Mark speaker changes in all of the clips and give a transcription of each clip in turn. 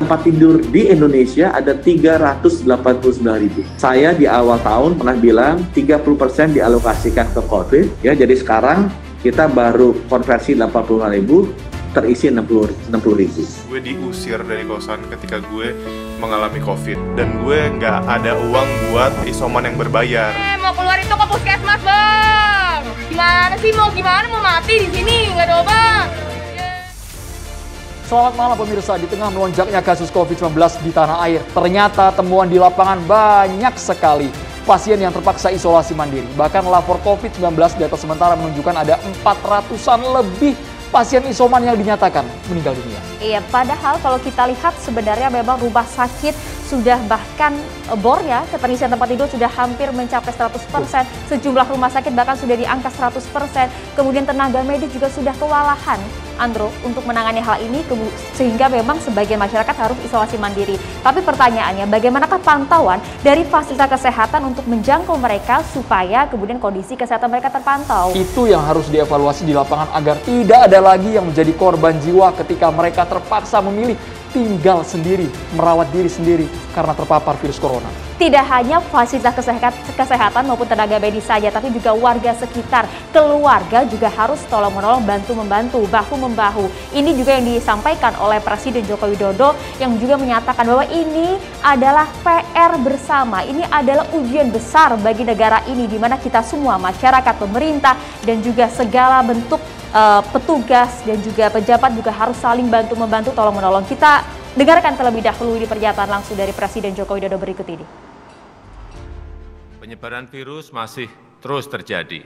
Speaker 1: Tempat tidur di Indonesia ada 389.000. Saya di awal tahun pernah bilang 30% dialokasikan ke COVID, ya. Jadi sekarang kita baru konversi 85.000, terisi 60.000.
Speaker 2: Gue diusir dari kosan ketika gue mengalami COVID dan gue nggak ada uang buat isoman yang berbayar.
Speaker 3: Mau keluar itu ke puskesmas, Bang. Gimana sih, mau mati di sini, nggak ada obat.
Speaker 4: Selamat malam pemirsa, di tengah melonjaknya kasus COVID-19 di tanah air, ternyata temuan di lapangan banyak sekali pasien yang terpaksa isolasi mandiri. Bahkan lapor COVID-19 data sementara menunjukkan ada 400-an lebih pasien isoman yang dinyatakan meninggal dunia.
Speaker 5: Iya, padahal kalau kita lihat sebenarnya memang rumah sakit sudah bahkan bornya, keterisian tempat tidur sudah hampir mencapai 100%. Sejumlah rumah sakit bahkan sudah di angka 100%. Kemudian tenaga medis juga sudah kewalahan, Andro, untuk menangani hal ini, sehingga memang sebagian masyarakat harus isolasi mandiri. Tapi pertanyaannya, bagaimanakah pantauan dari fasilitas kesehatan untuk menjangkau mereka supaya kemudian kondisi kesehatan mereka terpantau?
Speaker 4: Itu yang harus dievaluasi di lapangan agar tidak ada lagi yang menjadi korban jiwa ketika mereka terpaksa memilih tinggal sendiri, merawat diri sendiri karena terpapar virus corona.
Speaker 5: Tidak hanya fasilitas kesehatan maupun tenaga medis saja, tapi juga warga sekitar, keluarga juga harus tolong-menolong, bantu-membantu, bahu-membahu. Ini juga yang disampaikan oleh Presiden Joko Widodo yang juga menyatakan bahwa ini adalah PR bersama, ini adalah ujian besar bagi negara ini, di mana kita semua, masyarakat, pemerintah, dan juga segala bentuk petugas dan juga pejabat juga harus saling bantu-membantu, tolong-menolong. Kita dengarkan terlebih dahulu di pernyataan langsung dari Presiden Joko Widodo berikut ini.
Speaker 6: Penyebaran virus masih terus terjadi.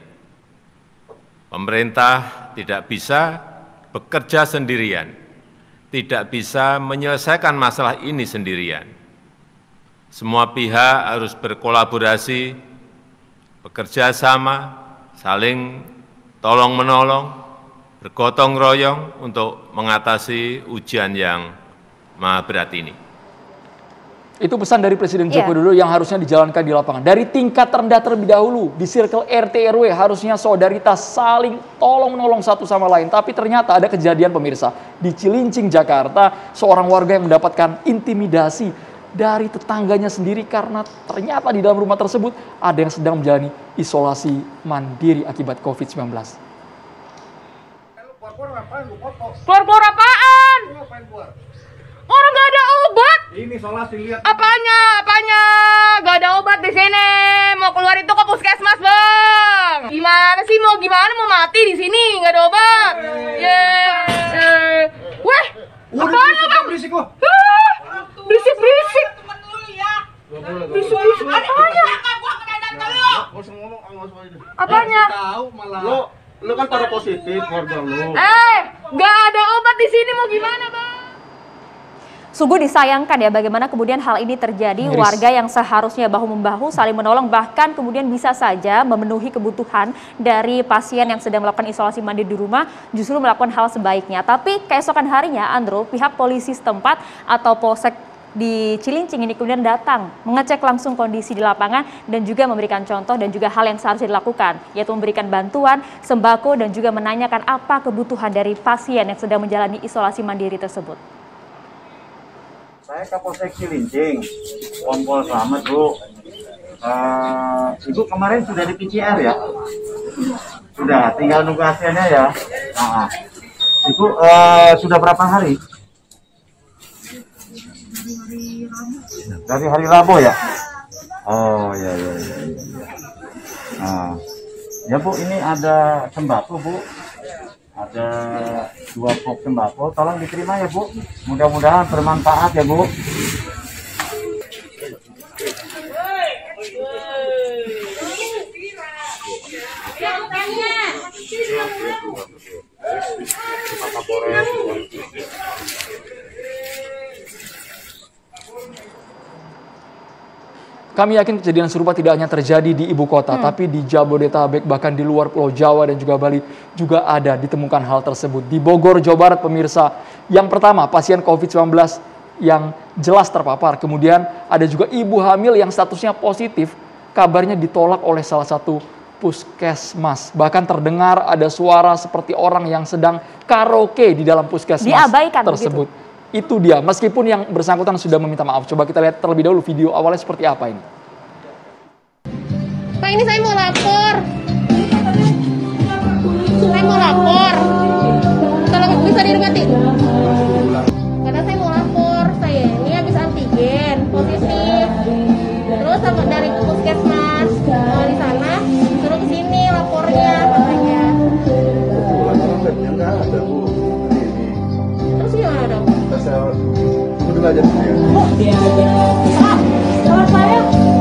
Speaker 6: Pemerintah tidak bisa bekerja sendirian, tidak bisa menyelesaikan masalah ini sendirian. Semua pihak harus berkolaborasi, bekerja sama, saling tolong-menolong, bergotong royong untuk mengatasi ujian yang maha berat ini.
Speaker 4: Itu pesan dari Presiden Joko Widodo yang harusnya dijalankan di lapangan. Dari tingkat terendah terlebih dahulu, di circle RT RW harusnya solidaritas, saling tolong-menolong satu sama lain. Tapi ternyata ada kejadian pemirsa, di Cilincing, Jakarta, seorang warga yang mendapatkan intimidasi dari tetangganya sendiri karena ternyata di dalam rumah tersebut ada yang sedang menjalani isolasi mandiri akibat COVID-19.
Speaker 3: Keluar apaan? Orang nggak ada obat.
Speaker 7: Ini isolasi, lihat.
Speaker 3: Apanya? Nggak ada obat di sini. Mau keluar itu ke puskesmas, Bang. Gimana sih, mau mati di sini, nggak ada obat. Weh, apaan lu, Bang?
Speaker 7: Berisik lo.
Speaker 3: Berisik. Apanya?
Speaker 7: Tahu malah. Lo kan pada positif keluarga lo.
Speaker 3: Nggak ada obat di sini, mau gimana, Bang?
Speaker 5: Sungguh disayangkan ya bagaimana kemudian hal ini terjadi. Warga yang seharusnya bahu-membahu saling menolong, bahkan kemudian bisa saja memenuhi kebutuhan dari pasien yang sedang melakukan isolasi mandiri di rumah, justru melakukan hal sebaiknya. Tapi keesokan harinya, Andro, pihak polisi setempat atau polsek di Cilincing ini kemudian datang mengecek langsung kondisi di lapangan dan juga memberikan contoh dan juga hal yang seharusnya dilakukan, yaitu memberikan bantuan, sembako, dan juga menanyakan apa kebutuhan dari pasien yang sedang menjalani isolasi mandiri tersebut.
Speaker 8: Saya Kapolsek Cilincing, Kompol Slamet, Bu. Ibu kemarin sudah di PCR ya? Sudah, tinggal nunggu hasilnya ya. Ibu sudah berapa hari? Dari hari Rabu ya? Oh ya. Ya Bu, ini ada sembako Bu. Ada 2 box sembako, tolong diterima ya Bu. Mudah-mudahan bermanfaat ya Bu.
Speaker 4: Kami yakin kejadian serupa tidak hanya terjadi di ibu kota, tapi di Jabodetabek, bahkan di luar Pulau Jawa dan juga Bali juga ada ditemukan hal tersebut. Di Bogor, Jawa Barat, pemirsa, yang pertama pasien COVID-19 yang jelas terpapar. Kemudian ada juga ibu hamil yang statusnya positif, kabarnya ditolak oleh salah satu puskesmas. Bahkan terdengar ada suara seperti orang yang sedang karaoke di dalam puskesmas
Speaker 5: diabaikan
Speaker 4: tersebut.
Speaker 5: Begitu?
Speaker 4: Itu dia, meskipun yang bersangkutan sudah meminta maaf. Coba kita lihat terlebih dahulu video awalnya seperti apa ini.
Speaker 3: Pak, ini saya mau lapor. Saya mau lapor. Kalau bisa dirobati. Karena saya mau lapor, saya ini habis antigen positif. Terus sama dari puskesmas di sana suruh ke sini lapornya katanya.
Speaker 7: Nggak ada Bu ini.
Speaker 3: Terus gimana dong?
Speaker 7: Saya udah belajar ya.
Speaker 3: Kalau saya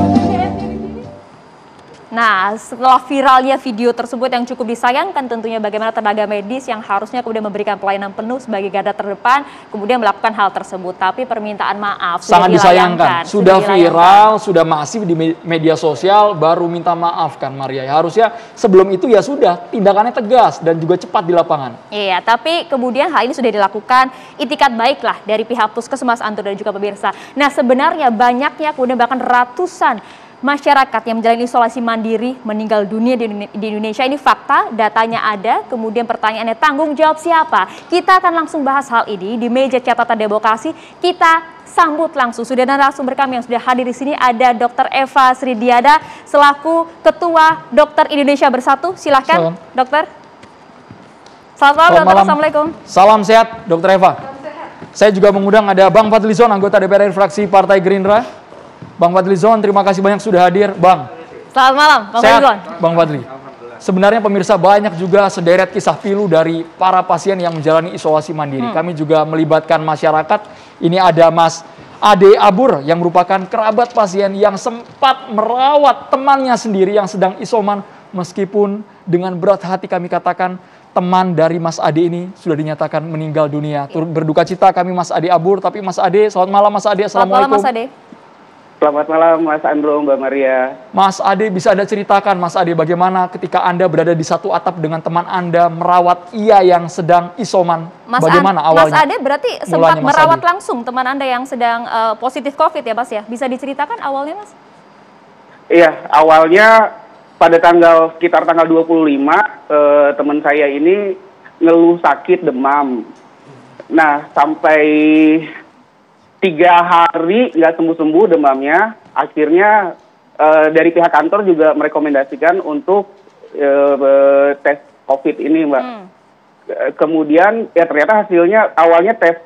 Speaker 5: Nah, setelah viralnya video tersebut yang cukup disayangkan tentunya bagaimana tenaga medis yang harusnya kemudian memberikan pelayanan penuh sebagai garda terdepan kemudian melakukan hal tersebut. Tapi permintaan maaf
Speaker 4: sangat disayangkan. Sudah viral, sudah masif di media sosial, baru minta maaf kan Maria. Harusnya sebelum itu ya sudah tindakannya tegas dan juga cepat di lapangan.
Speaker 5: Iya, tapi kemudian hal ini sudah dilakukan itikat baiklah dari pihak Puskesmas Antur dan juga pemirsa. Nah, sebenarnya banyaknya kemudian bahkan ratusan masyarakat yang menjalani isolasi mandiri meninggal dunia di Indonesia. Ini fakta, datanya ada, kemudian pertanyaannya tanggung jawab siapa? Kita akan langsung bahas hal ini di meja catatan demokrasi. Kita sambut langsung, sudah ada narasumber kami yang sudah hadir di sini, ada Dr. Eva Sridiada selaku Ketua Dokter Indonesia Bersatu. Silahkan, Dokter. Selamat malam, Dokter. Assalamualaikum.
Speaker 4: Salam sehat, Dr. Eva. Saya juga mengundang ada Bang Fadlizon, anggota DPR RI fraksi Partai Gerindra. Bang Fadlizon, terima kasih banyak sudah hadir, Bang.
Speaker 5: Selamat malam, Bang Fadlizon.
Speaker 4: Bang Fadli. Sebenarnya pemirsa banyak juga sederet kisah pilu dari para pasien yang menjalani isolasi mandiri. Kami juga melibatkan masyarakat. Ini ada Mas Ade Abur yang merupakan kerabat pasien yang sempat merawat temannya sendiri yang sedang isoman. Meskipun dengan berat hati kami katakan teman dari Mas Ade ini sudah dinyatakan meninggal dunia. Turut berduka cita kami Mas Ade Abur. Tapi Mas Ade, selamat malam Mas Ade. Assalamualaikum.
Speaker 5: Selamat malam Mas Ade.
Speaker 9: Selamat malam Mas Andro, Mbak Maria.
Speaker 4: Mas Ade, bisa Anda ceritakan Mas Ade bagaimana ketika Anda berada di satu atap dengan teman Anda merawat ia yang sedang isoman? Bagaimana awalnya?
Speaker 5: Mas Ade berarti sempat merawat langsung teman Anda yang sedang positif COVID ya Mas ya? Bisa diceritakan awalnya Mas?
Speaker 9: Iya, awalnya pada sekitar tanggal 25 teman saya ini ngeluh sakit demam. Nah, sampai 3 hari nggak sembuh-sembuh demamnya, akhirnya dari pihak kantor juga merekomendasikan untuk tes COVID ini, Mbak. Kemudian ya ternyata hasilnya awalnya tes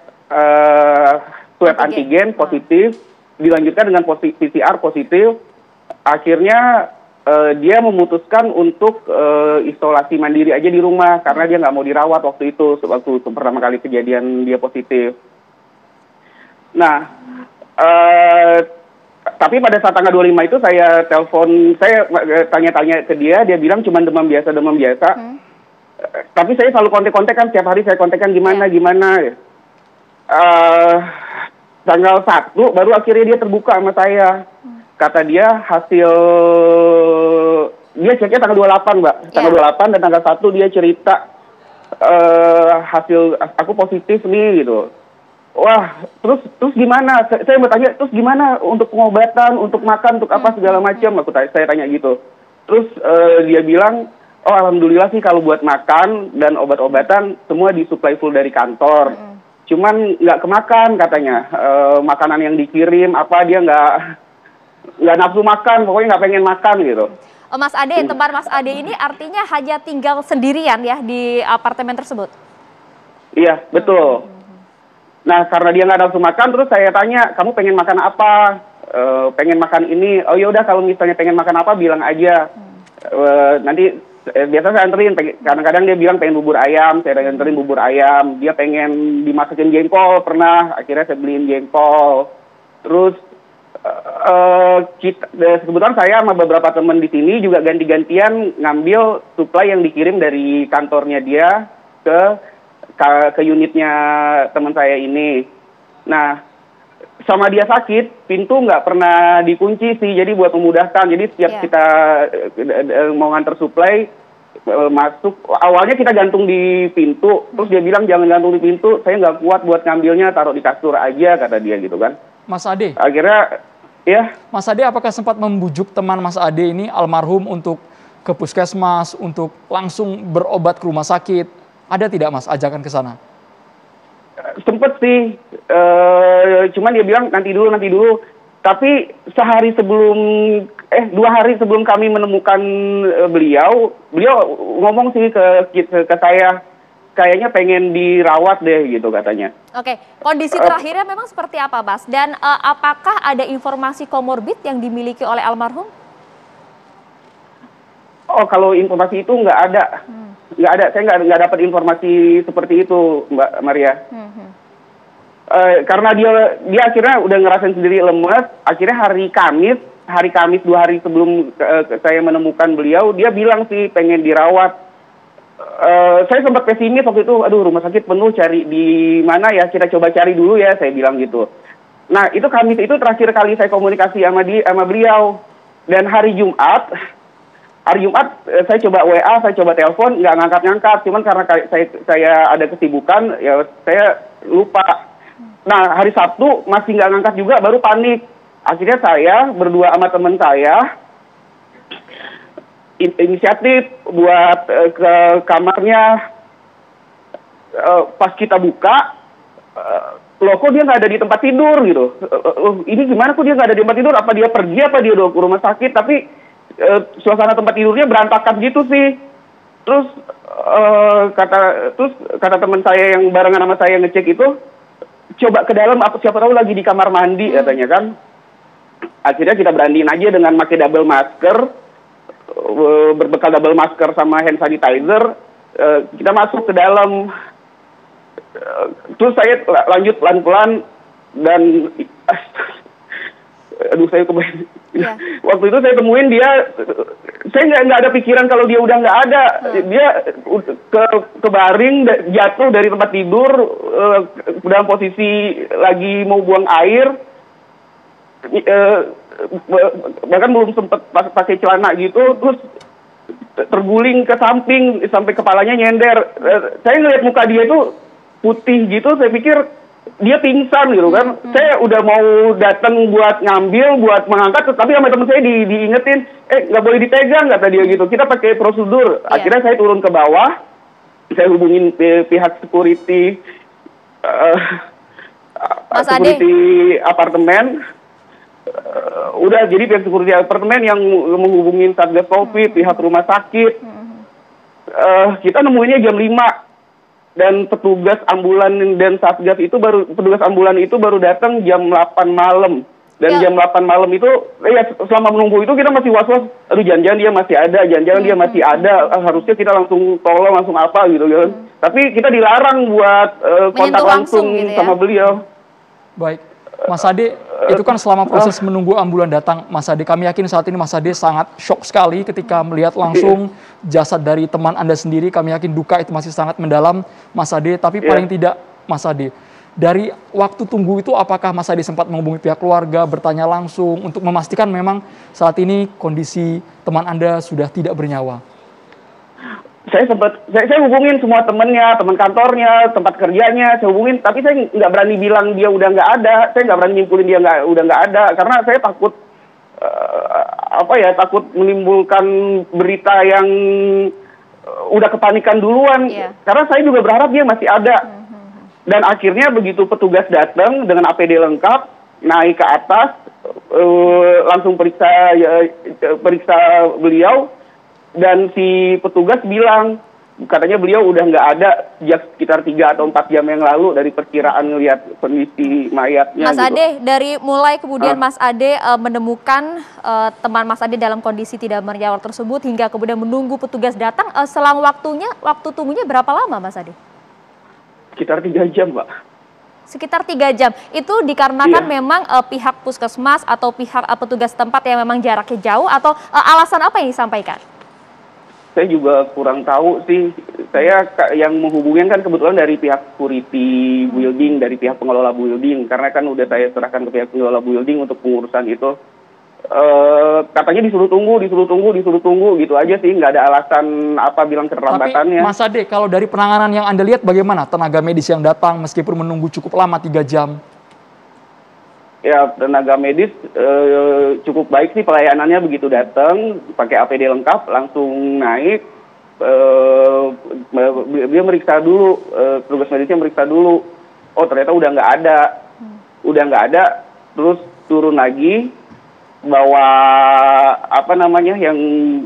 Speaker 9: swab antigen positif, dilanjutkan dengan PCR positif, akhirnya dia memutuskan untuk isolasi mandiri aja di rumah karena dia nggak mau dirawat waktu itu, waktu pertama kali kejadian dia positif. Nah, tapi pada saat tanggal 25 itu saya telepon, saya tanya-tanya ke dia bilang cuma demam biasa. Tapi saya selalu kontak-kontak kan, setiap hari saya kontakkan gimana. Tanggal 1 baru akhirnya dia terbuka sama saya. Kata dia hasil, dia ceknya tanggal 28, Mbak. Tanggal 28 dan tanggal 1 dia cerita hasil aku positif nih gitu. Wah, terus gimana? Saya bertanya, terus gimana untuk pengobatan, untuk makan, untuk apa segala macam? Saya tanya gitu. Terus dia bilang, oh alhamdulillah sih kalau buat makan dan obat-obatan semua disuplai full dari kantor. Cuman nggak kemakan katanya. Makanan yang dikirim apa dia nggak nafsu makan, pokoknya nggak pengen makan gitu.
Speaker 5: Mas Ade, tempat Mas Ade ini artinya hanya tinggal sendirian ya di apartemen tersebut?
Speaker 9: Iya, betul. Nah, karena dia nggak nafsu makan, terus saya tanya, kamu pengen makan apa? Pengen makan ini. Oh yaudah, kalau misalnya pengen makan apa, bilang aja. Nanti biasa saya anterin. Kadang-kadang dia bilang pengen bubur ayam, saya anterin bubur ayam. Dia pengen dimasakin jengkol, pernah. Akhirnya saya beliin jengkol. Terus kebetulan saya sama beberapa teman di sini juga ganti-gantian ngambil suplai yang dikirim dari kantornya dia ke unitnya teman saya ini. Nah, sama dia sakit, pintu nggak pernah dikunci sih, jadi buat memudahkan. Jadi setiap kita mau nganter suplai, masuk, awalnya kita gantung di pintu, terus dia bilang jangan gantung di pintu, saya nggak kuat buat ngambilnya, taruh di kasur aja, kata dia gitu kan.
Speaker 4: Mas Ade.
Speaker 9: Akhirnya, ya.
Speaker 4: Mas Ade, apakah sempat membujuk teman Mas Ade ini, almarhum, untuk ke puskesmas, untuk langsung berobat ke rumah sakit? Ada tidak Mas ajakan ke sana?
Speaker 9: Sempet sih, cuman dia bilang nanti dulu. Tapi 2 hari sebelum kami menemukan beliau ngomong sih ke saya, kayaknya pengen dirawat deh gitu katanya.
Speaker 5: Oke, kondisi terakhirnya memang seperti apa, Mas? Dan apakah ada informasi komorbid yang dimiliki oleh almarhum?
Speaker 9: Oh, kalau informasi itu nggak ada. Nggak ada, saya nggak dapat informasi seperti itu, Mbak Maria. Karena dia akhirnya udah ngerasain sendiri lemes, akhirnya hari Kamis 2 hari sebelum saya menemukan beliau, dia bilang sih pengen dirawat. Saya sempat pesimis waktu itu, aduh rumah sakit penuh, cari di mana ya, kita coba cari dulu ya, saya bilang gitu. Nah, itu Kamis itu terakhir kali saya komunikasi sama beliau. Dan hari Jumat saya coba WA, saya coba telepon, nggak ngangkat-ngangkat. Cuman karena saya ada kesibukan, ya saya lupa. Nah, hari Sabtu masih nggak ngangkat juga, baru panik. Akhirnya saya berdua sama teman saya inisiatif buat ke kamarnya. Pas kita buka, loh kok dia nggak ada di tempat tidur gitu. Ini gimana kok dia nggak ada di tempat tidur? Apa dia pergi, apa dia udah ke rumah sakit? Tapi suasana tempat tidurnya berantakan gitu sih. Terus kata teman saya yang barengan sama saya ngecek itu, coba ke dalam, siapa tahu lagi di kamar mandi katanya kan. Akhirnya kita beraniin aja dengan pakai double masker, berbekal double masker sama hand sanitizer, kita masuk ke dalam. Terus saya lanjut pelan-pelan dan aduh saya kebayang. Ya. Waktu itu saya temuin dia, saya nggak ada pikiran kalau dia udah nggak ada. Dia ke baring, jatuh dari tempat tidur, dalam posisi lagi mau buang air, bahkan belum sempat pakai celana gitu, terus terguling ke samping sampai kepalanya nyender. Saya ngeliat muka dia itu putih gitu, saya pikir dia pingsan gitu kan. Saya udah mau datang buat ngambil, buat mengangkat, tapi sama teman saya diingetin, nggak boleh dipegang kata dia gitu. Kita pakai prosedur. Akhirnya saya turun ke bawah, saya hubungin pihak security, security apartemen. Udah jadi pihak security apartemen yang menghubungin Satgas Covid, pihak rumah sakit. Kita nemuinnya jam 5. Dan petugas ambulan dan Satgas itu petugas ambulan itu baru datang jam 8 malam. Dan jam 8 malam itu, selama menunggu itu kita masih was-was, aduh jangan-jangan dia masih ada, dia masih ada, harusnya kita langsung tolong, langsung apa gitu kan. Tapi kita dilarang buat kontak langsung gitu ya, sama beliau.
Speaker 4: Baik, Mas Ade, itu kan selama proses menunggu ambulan datang, Mas Ade, kami yakin saat ini Mas Ade sangat shock sekali ketika melihat langsung jasad dari teman Anda sendiri. Kami yakin duka itu masih sangat mendalam, Mas Ade. Tapi paling tidak, Mas Ade, dari waktu tunggu itu apakah Mas Ade sempat menghubungi pihak keluarga, bertanya langsung untuk memastikan memang saat ini kondisi teman Anda sudah tidak bernyawa?
Speaker 9: Saya hubungin semua temennya, teman kantornya, tempat kerjanya, saya hubungin, tapi saya nggak berani bilang dia udah nggak ada, saya nggak berani nyimpulin dia udah nggak ada, karena saya takut takut menimbulkan berita yang udah kepanikan duluan, karena saya juga berharap dia masih ada. Dan akhirnya begitu petugas datang dengan APD lengkap, naik ke atas, langsung periksa beliau. Dan si petugas bilang, katanya beliau udah nggak ada sejak sekitar 3 atau 4 jam yang lalu dari perkiraan ngelihat kondisi mayatnya.
Speaker 5: Mas Ade, dari mulai kemudian Mas Ade menemukan teman Mas Ade dalam kondisi tidak bernyawa tersebut hingga kemudian menunggu petugas datang, selang waktu tunggunya berapa lama Mas Ade?
Speaker 9: Sekitar 3 jam, Pak.
Speaker 5: Sekitar 3 jam. Itu dikarenakan memang pihak puskesmas atau pihak petugas tempat yang memang jaraknya jauh, atau alasan apa yang disampaikan?
Speaker 9: Saya juga kurang tahu sih. Saya yang menghubungin kan kebetulan dari pihak security building, dari pihak pengelola building. Karena kan udah saya serahkan ke pihak pengelola building untuk pengurusan itu. Katanya disuruh tunggu gitu aja sih. Nggak ada alasan apa bilang keterlambatannya.
Speaker 4: Tapi Mas Ade, kalau dari penanganan yang Anda lihat bagaimana tenaga medis yang datang meskipun menunggu cukup lama 3 jam?
Speaker 9: Ya, tenaga medis cukup baik sih pelayanannya, begitu datang pakai APD lengkap langsung naik, dia meriksa dulu, petugas medisnya meriksa dulu, oh ternyata udah nggak ada, terus turun lagi, bawa apa namanya yang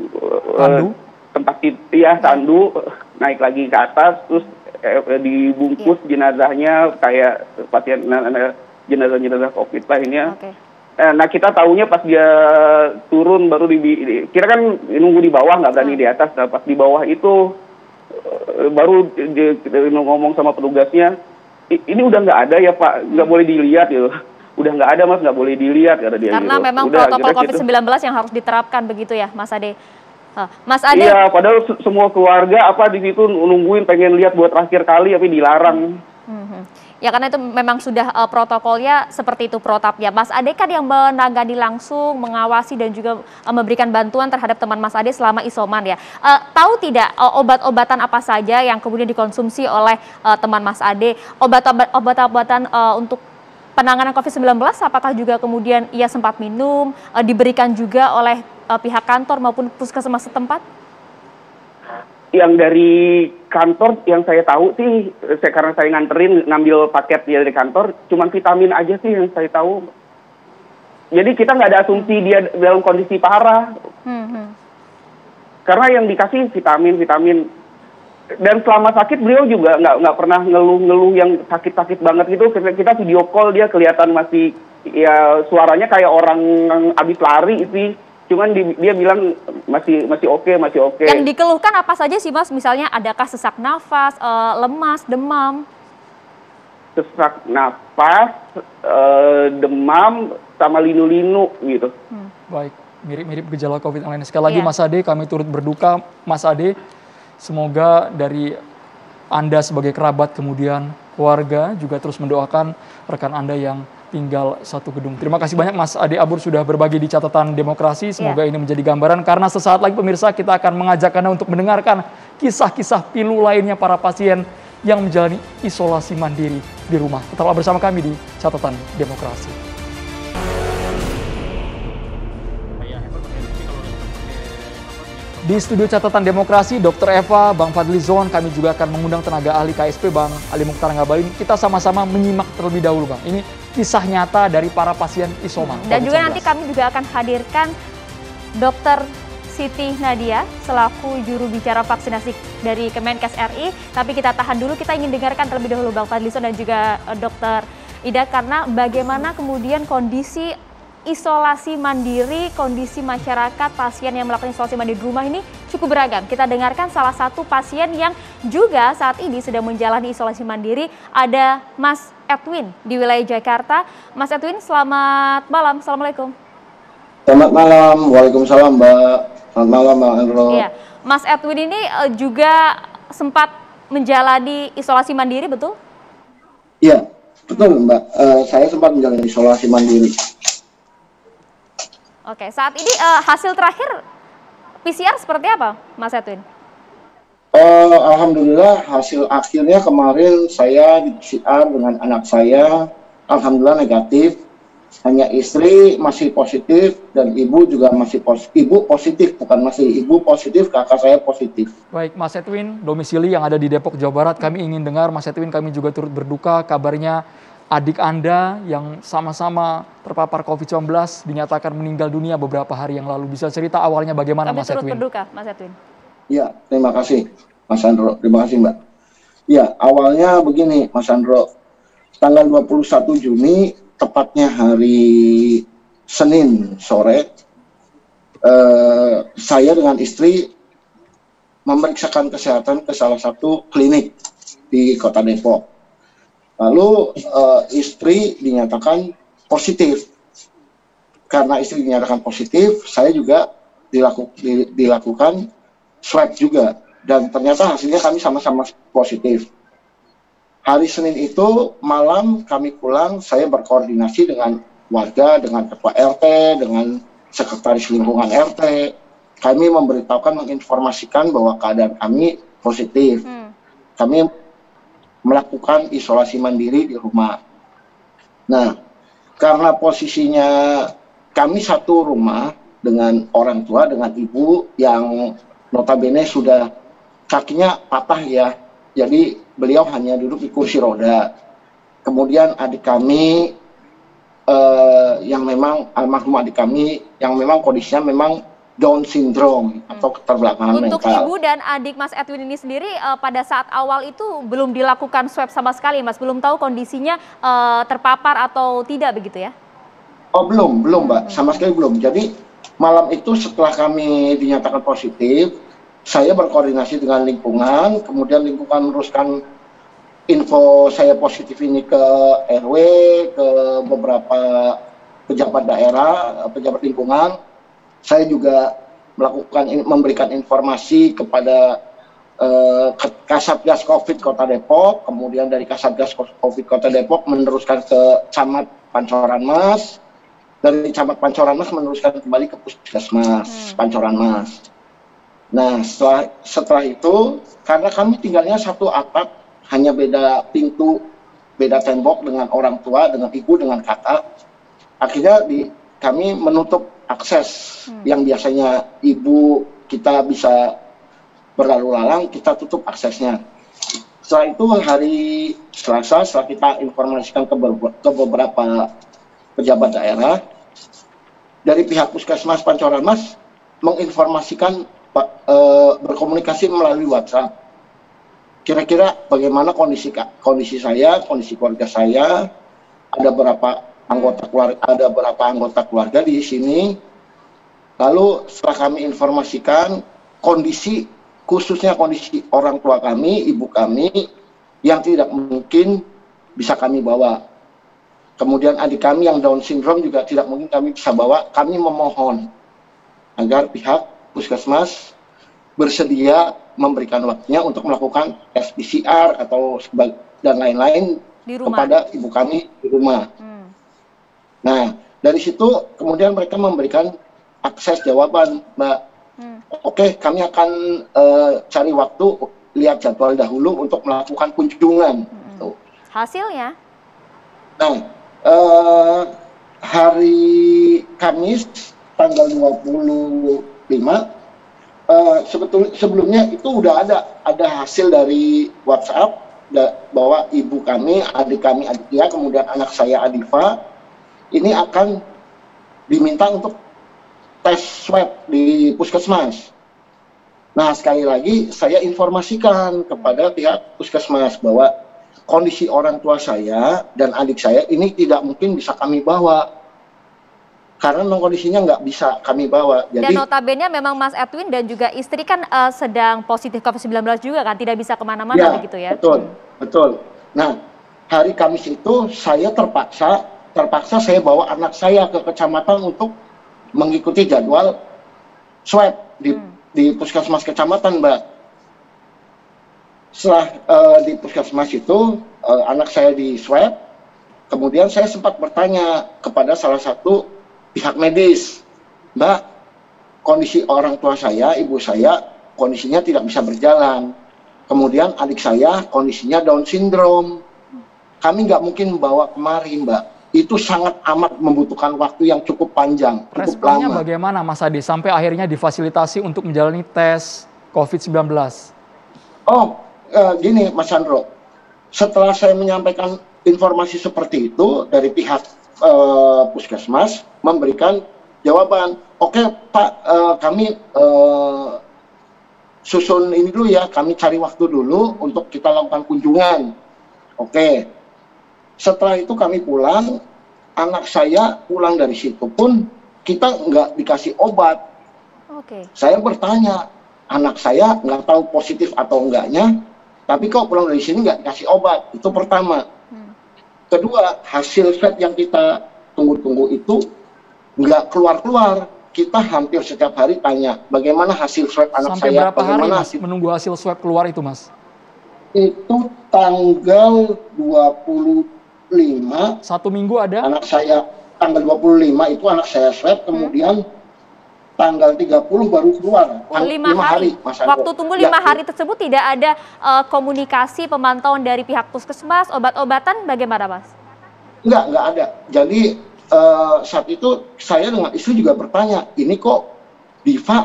Speaker 9: tempat tandu, naik lagi ke atas, terus dibungkus jenazahnya kayak pasien jenazah COVID lainnya. Nah kita tahunya pas dia turun baru kira kan nunggu di bawah, nggak berani di atas. Nah, pas di bawah itu baru dia ngomong sama petugasnya, ini udah nggak ada ya Pak, nggak boleh dilihat gitu. Udah nggak ada Mas, nggak boleh dilihat kata dia.
Speaker 5: Karena
Speaker 9: gitu.
Speaker 5: memang
Speaker 9: Udah,
Speaker 5: protokol COVID-19
Speaker 9: gitu.
Speaker 5: yang harus diterapkan begitu ya Mas Ade. Mas Ade.
Speaker 9: Iya, padahal semua keluarga di situ nungguin pengen lihat buat terakhir kali, tapi dilarang.
Speaker 5: Ya karena itu memang sudah protokolnya seperti itu protapnya. Mas Ade kan yang menangani langsung, mengawasi dan juga memberikan bantuan terhadap teman Mas Ade selama isoman ya. Tahu tidak obat-obatan apa saja yang kemudian dikonsumsi oleh teman Mas Ade? Obat-obatan untuk penanganan COVID-19 apakah juga kemudian ia sempat minum, diberikan juga oleh pihak kantor maupun puskesmas setempat?
Speaker 9: Yang dari kantor yang saya tahu sih, karena saya ngambil paket dari kantor, cuman vitamin aja sih yang saya tahu. Jadi kita nggak ada asumsi dia dalam kondisi parah. Karena yang dikasih vitamin. Dan selama sakit beliau juga nggak pernah ngeluh yang sakit-sakit banget gitu. Kita video call dia kelihatan masih, ya suaranya kayak orang abis lari sih. Cuman dia bilang masih oke.
Speaker 5: Yang dikeluhkan apa saja sih Mas? Misalnya adakah sesak nafas, lemas, demam?
Speaker 9: Sesak nafas, demam, sama linu-linu gitu.
Speaker 4: Baik, mirip-mirip gejala COVID yang lain. Sekali lagi Mas Ade, kami turut berduka Mas Ade. Semoga dari Anda sebagai kerabat kemudian keluarga juga terus mendoakan rekan Anda yang tinggal satu gedung. Terima kasih banyak Mas Ade Abur sudah berbagi di Catatan Demokrasi. Semoga ini menjadi gambaran karena sesaat lagi pemirsa kita akan mengajak Anda untuk mendengarkan kisah-kisah pilu lainnya para pasien yang menjalani isolasi mandiri di rumah. Tetaplah bersama kami di Catatan Demokrasi. Di studio Catatan Demokrasi, Dr. Eva, Bang Fadlizon, kami juga akan mengundang tenaga ahli KSP, Bang Ali Mukhtar Ngabalin. Kita sama-sama menyimak terlebih dahulu, Bang. Ini kisah nyata dari para pasien isoman.
Speaker 5: Dan juga nanti kami juga akan hadirkan Dr. Siti Nadia selaku juru bicara vaksinasi dari Kemenkes RI. Tapi kita tahan dulu, kita ingin dengarkan terlebih dahulu Bang Fadlizon dan juga Dr. Ida, karena bagaimana kemudian kondisi isolasi mandiri, kondisi masyarakat pasien yang melakukan isolasi mandiri di rumah ini cukup beragam. Kita dengarkan salah satu pasien yang juga saat ini sedang menjalani isolasi mandiri, ada Mas Edwin di wilayah Jakarta. Mas Edwin, selamat malam. Assalamualaikum.
Speaker 7: Selamat malam. Waalaikumsalam, Mbak. Selamat malam, Mbak Andro.
Speaker 5: Iya. Mas Edwin ini juga sempat menjalani isolasi mandiri, betul?
Speaker 7: Iya, betul, Mbak. Saya sempat menjalani isolasi mandiri.
Speaker 5: Oke, saat ini hasil terakhir PCR seperti apa, Mas Edwin?
Speaker 7: Alhamdulillah hasil akhirnya kemarin saya di PCR dengan anak saya, alhamdulillah negatif. Hanya istri masih positif dan ibu juga masih positif. Ibu positif, bukan masih, ibu positif, kakak saya positif.
Speaker 4: Baik, Mas Edwin, domisili yang ada di Depok, Jawa Barat. Kami ingin dengar, Mas Edwin, kami juga turut berduka kabarnya adik Anda yang sama-sama terpapar COVID-19 dinyatakan meninggal dunia beberapa hari yang lalu. Bisa cerita awalnya bagaimana, Mas Edwin?
Speaker 5: Kami turut berduka, Mas Edwin.
Speaker 7: Ya, terima kasih, Mas Andro. Terima kasih, Mbak. Ya, awalnya begini, Mas Andro. Tanggal 21 Juni, tepatnya hari Senin sore, saya dengan istri memeriksakan kesehatan ke salah satu klinik di Kota Depok. Lalu istri dinyatakan positif. Karena istri dinyatakan positif, saya juga dilakukan swab juga. Dan ternyata hasilnya kami sama-sama positif. Hari Senin itu malam kami pulang, saya berkoordinasi dengan warga, dengan ketua RT, dengan sekretaris lingkungan RT. Kami memberitahukan, menginformasikan bahwa keadaan kami positif. Kami melakukan isolasi mandiri di rumah. Nah, karena posisinya kami satu rumah dengan orang tua, dengan ibu yang notabene sudah kakinya patah ya, jadi beliau hanya duduk di kursi roda. kemudian adik kami yang memang almarhum adik kami yang memang kondisinya memang Down syndrome atau keterbelakangan mental.
Speaker 5: Untuk ibu dan adik Mas Edwin ini sendiri pada saat awal itu belum dilakukan swab sama sekali, Mas? Belum tahu kondisinya terpapar atau tidak begitu ya?
Speaker 7: Oh belum Mbak, sama sekali belum. Jadi malam itu setelah kami dinyatakan positif, saya berkoordinasi dengan lingkungan, kemudian lingkungan meneruskan info saya positif ini ke RW, ke beberapa pejabat daerah, pejabat lingkungan. Saya juga memberikan informasi kepada Kasatgas COVID Kota Depok, kemudian dari Kasatgas COVID Kota Depok meneruskan ke Camat Pancoran Mas, dari Camat Pancoran Mas meneruskan kembali ke Puskesmas Pancoran Mas. Nah setelah itu, karena kami tinggalnya satu atap, hanya beda pintu, beda tembok dengan orang tua, dengan ibu, dengan kakak, akhirnya kami menutup akses yang biasanya ibu kita bisa berlalu lalang, kita tutup aksesnya. Setelah itu hari Selasa, setelah kita informasikan ke beberapa pejabat daerah, dari pihak Puskesmas Pancoran Mas menginformasikan berkomunikasi melalui WhatsApp. Kira-kira bagaimana kondisi saya, kondisi keluarga saya, ada berapa anggota keluarga di sini. Lalu setelah kami informasikan kondisi, khususnya kondisi orang tua kami, ibu kami yang tidak mungkin bisa kami bawa. Kemudian adik kami yang Down syndrome juga tidak mungkin kami bisa bawa. Kami memohon agar pihak Puskesmas bersedia memberikan waktunya untuk melakukan tes PCR atau dan lain-lain kepada ibu kami di rumah. Nah, dari situ kemudian mereka memberikan akses jawaban, Mbak. Oke, kami akan cari waktu, lihat jadwal dahulu untuk melakukan kunjungan.
Speaker 5: Hasilnya?
Speaker 7: Nah, hari Kamis tanggal 25, sebelumnya itu udah ada hasil dari WhatsApp bahwa ibu kami, adik Aditya, kemudian anak saya Adifa, ini akan diminta untuk tes swab di Puskesmas. Nah, sekali lagi saya informasikan kepada pihak Puskesmas bahwa kondisi orang tua saya dan adik saya ini tidak mungkin bisa kami bawa. Karena memang kondisinya nggak bisa kami bawa.
Speaker 5: Dan notabene memang Mas Edwin dan juga istri kan sedang positif COVID-19 juga kan, tidak bisa kemana-mana begitu ya?
Speaker 7: Betul. Nah, hari Kamis itu saya terpaksa saya bawa anak saya ke kecamatan untuk mengikuti jadwal swab di Puskesmas kecamatan, Mbak. Setelah di Puskesmas itu anak saya di swab, kemudian saya sempat bertanya kepada salah satu pihak medis, Mbak, kondisi orang tua saya, ibu saya, kondisinya tidak bisa berjalan. Kemudian adik saya kondisinya Down syndrome. Kami nggak mungkin membawa kemari, Mbak. Itu sangat amat membutuhkan waktu yang cukup panjang, cukup
Speaker 4: Responnya
Speaker 7: lama.
Speaker 4: bagaimana Mas Ade sampai akhirnya difasilitasi untuk menjalani tes COVID-19?
Speaker 7: Gini Mas Sandro, setelah saya menyampaikan informasi seperti itu dari pihak Puskesmas memberikan jawaban, oke Pak, kami susun ini dulu ya, kami cari waktu dulu untuk kita lakukan kunjungan. Oke. Setelah itu kami pulang, anak saya pulang dari situ pun kita nggak dikasih obat. Saya bertanya, anak saya nggak tahu positif atau enggaknya, tapi kok pulang dari sini nggak dikasih obat. Itu pertama. Kedua, hasil swab yang kita tunggu-tunggu itu nggak keluar-keluar. Kita hampir setiap hari tanya, bagaimana hasil swab anak
Speaker 4: Sampai
Speaker 7: saya?
Speaker 4: Sampai berapa hari Mas menunggu hasil swab keluar itu, Mas?
Speaker 7: Itu tanggal 25.
Speaker 4: 1 minggu ada?
Speaker 7: Anak saya tanggal 25 itu anak saya swab, kemudian tanggal 30 baru keluar.
Speaker 5: 5 hari. Waktu tunggu 5 hari tersebut tidak ada komunikasi pemantauan dari pihak Puskesmas, obat-obatan bagaimana, Mas?
Speaker 7: Enggak ada. Jadi saat itu saya dengan istri juga bertanya, ini kok Diva,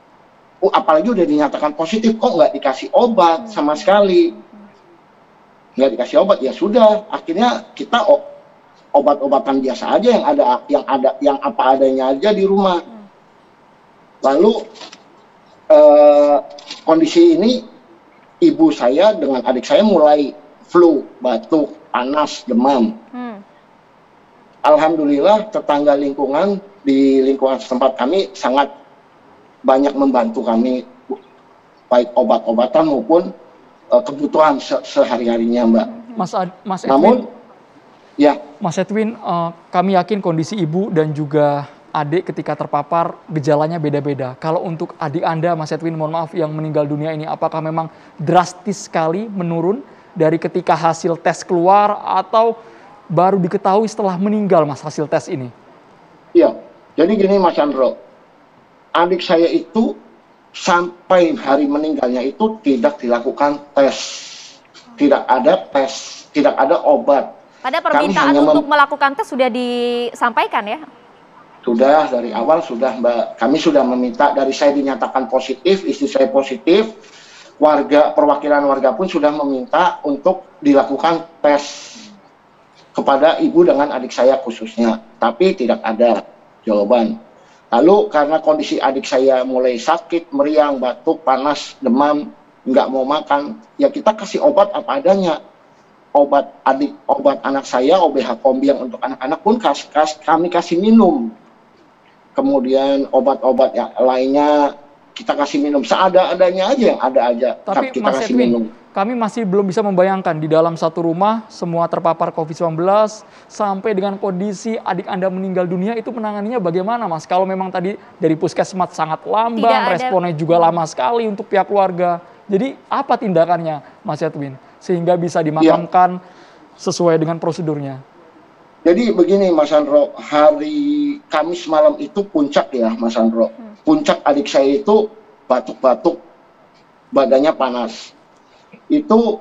Speaker 7: apalagi udah dinyatakan positif, kok nggak dikasih obat sama sekali. nggak dikasih obat, ya sudah, akhirnya kita obat-obatan biasa aja yang apa adanya aja di rumah. Lalu kondisi ini ibu saya dengan adik saya mulai flu, batuk, panas, demam. Alhamdulillah tetangga lingkungan di lingkungan setempat kami sangat banyak membantu kami, baik obat-obatan maupun kebutuhan sehari-harinya, Mbak.
Speaker 4: Mas
Speaker 7: Namun, ya.
Speaker 4: Mas Edwin, kami yakin kondisi ibu dan juga adik ketika terpapar gejalanya beda-beda. Kalau untuk adik Anda, Mas Edwin, mohon maaf, yang meninggal dunia ini, apakah memang drastis sekali menurun dari ketika hasil tes keluar atau baru diketahui setelah meninggal, Mas, hasil tes ini?
Speaker 7: Iya, jadi gini Mas Chandro, adik saya itu sampai hari meninggalnya itu tidak dilakukan tes, tidak ada tes, tidak ada obat.
Speaker 5: Pada permintaan untuk melakukan tes sudah disampaikan ya?
Speaker 7: Sudah, dari awal sudah, Mbak. Kami sudah meminta, dari saya dinyatakan positif, istri saya positif, perwakilan warga pun sudah meminta untuk dilakukan tes kepada ibu dengan adik saya khususnya, tapi tidak ada jawaban. Lalu karena kondisi adik saya mulai sakit, meriang, batuk, panas, demam, nggak mau makan, ya kita kasih obat apa adanya. Obat anak saya, OBH Kombiang untuk anak-anak pun kami kasih minum. Kemudian obat-obat yang lainnya kita kasih minum seada-adanya aja, yang ada aja.
Speaker 4: Tapi
Speaker 7: kita
Speaker 4: Mas
Speaker 7: kasih
Speaker 4: Edwin,
Speaker 7: minum.
Speaker 4: kami masih belum bisa membayangkan di dalam satu rumah semua terpapar COVID-19 sampai dengan kondisi adik Anda meninggal dunia, itu penanganannya bagaimana, Mas? Kalau memang tadi dari puskesmas sangat lamban, responnya juga lama sekali untuk pihak keluarga. Jadi apa tindakannya, Mas Edwin, sehingga bisa dimakamkan sesuai dengan prosedurnya?
Speaker 7: Jadi begini Mas Andro, hari Kamis malam itu puncak ya Mas Andro. Puncak adik saya itu batuk-batuk, badannya panas. Itu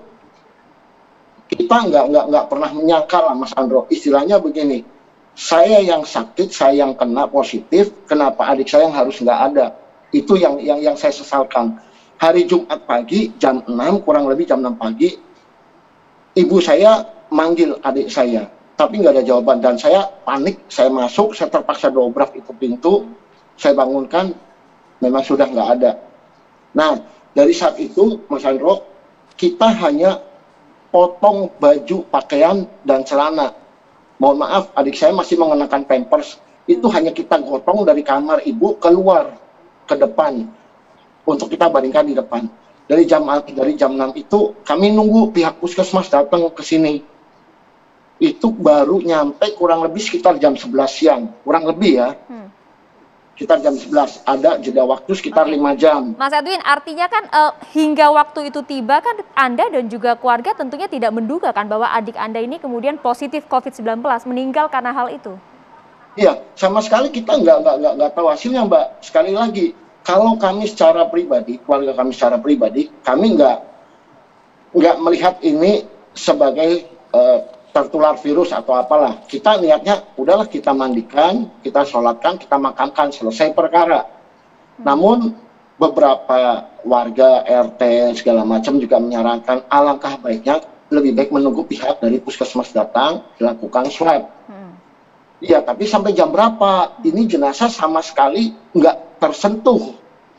Speaker 7: kita nggak pernah menyangka lah Mas Andro. Istilahnya begini, saya yang sakit, saya yang kena positif, kenapa adik saya yang harus nggak ada? Itu yang saya sesalkan. Hari Jumat pagi jam 6, kurang lebih jam 6 pagi, ibu saya manggil adik saya, tapi nggak ada jawaban. Dan saya panik, saya masuk, saya terpaksa dobrak itu pintu, saya bangunkan, memang sudah nggak ada. Nah, dari saat itu, Mas Andro, kita hanya potong baju, pakaian, dan celana. Mohon maaf, adik saya masih mengenakan pampers. Itu hanya kita gotong dari kamar ibu keluar ke depan untuk kita bandingkan di depan. Dari jam 6 itu kami nunggu pihak puskesmas datang ke sini. Itu baru nyampe kurang lebih sekitar jam 11 siang. Kurang lebih ya. Sekitar jam 11. Ada jeda waktu sekitar 5 jam.
Speaker 5: Mas Edwin, artinya kan hingga waktu itu tiba kan Anda dan juga keluarga tentunya tidak menduga kan bahwa adik Anda ini kemudian positif COVID-19, meninggal karena hal itu?
Speaker 7: Iya, sama sekali kita nggak tahu hasilnya, Mbak. Sekali lagi, kalau kami secara pribadi, keluarga kami secara pribadi, kami nggak melihat ini sebagai tertular virus atau apalah. Kita niatnya, udahlah kita mandikan, kita sholatkan, kita makamkan, selesai perkara. Namun beberapa warga, RT, segala macam juga menyarankan alangkah baiknya lebih baik menunggu pihak dari puskesmas datang, dilakukan swab. Iya, tapi sampai jam berapa? Ini jenazah sama sekali nggak tersentuh.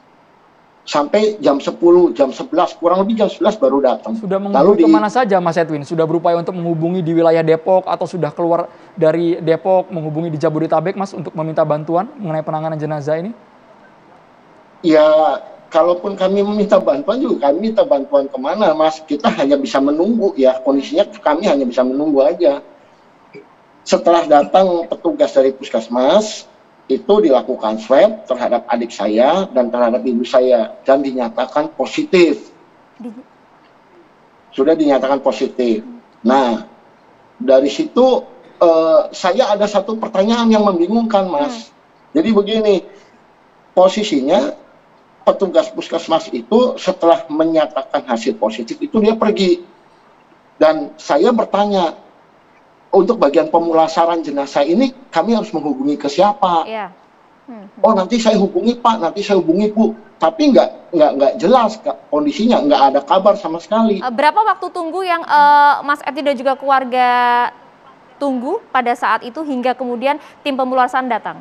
Speaker 7: Sampai jam 10, jam 11, kurang lebih jam 11 baru datang.
Speaker 4: Sudah menghubungi kemana saja Mas Edwin? Sudah berupaya untuk menghubungi di wilayah Depok atau sudah keluar dari Depok menghubungi di Jabodetabek, Mas, untuk meminta bantuan mengenai penanganan jenazah ini?
Speaker 7: Ya, kalaupun kami meminta bantuan juga, kami minta bantuan kemana, Mas? Kita hanya bisa menunggu ya, kondisinya kami hanya bisa menunggu aja. Setelah datang petugas dari puskesmas, itu dilakukan swab terhadap adik saya dan terhadap ibu saya, dan dinyatakan positif. Sudah dinyatakan positif. Nah, dari situ saya ada satu pertanyaan yang membingungkan, Mas. Jadi begini, posisinya petugas puskesmas itu setelah menyatakan hasil positif itu dia pergi. Dan saya bertanya, untuk bagian pemulasaran jenazah ini kami harus menghubungi ke siapa? Oh nanti saya hubungi Pak, nanti saya hubungi Bu, tapi nggak jelas kondisinya, nggak ada kabar sama sekali.
Speaker 5: Berapa waktu tunggu yang Mas Edwin dan juga keluarga tunggu pada saat itu hingga kemudian tim pemulasaran datang?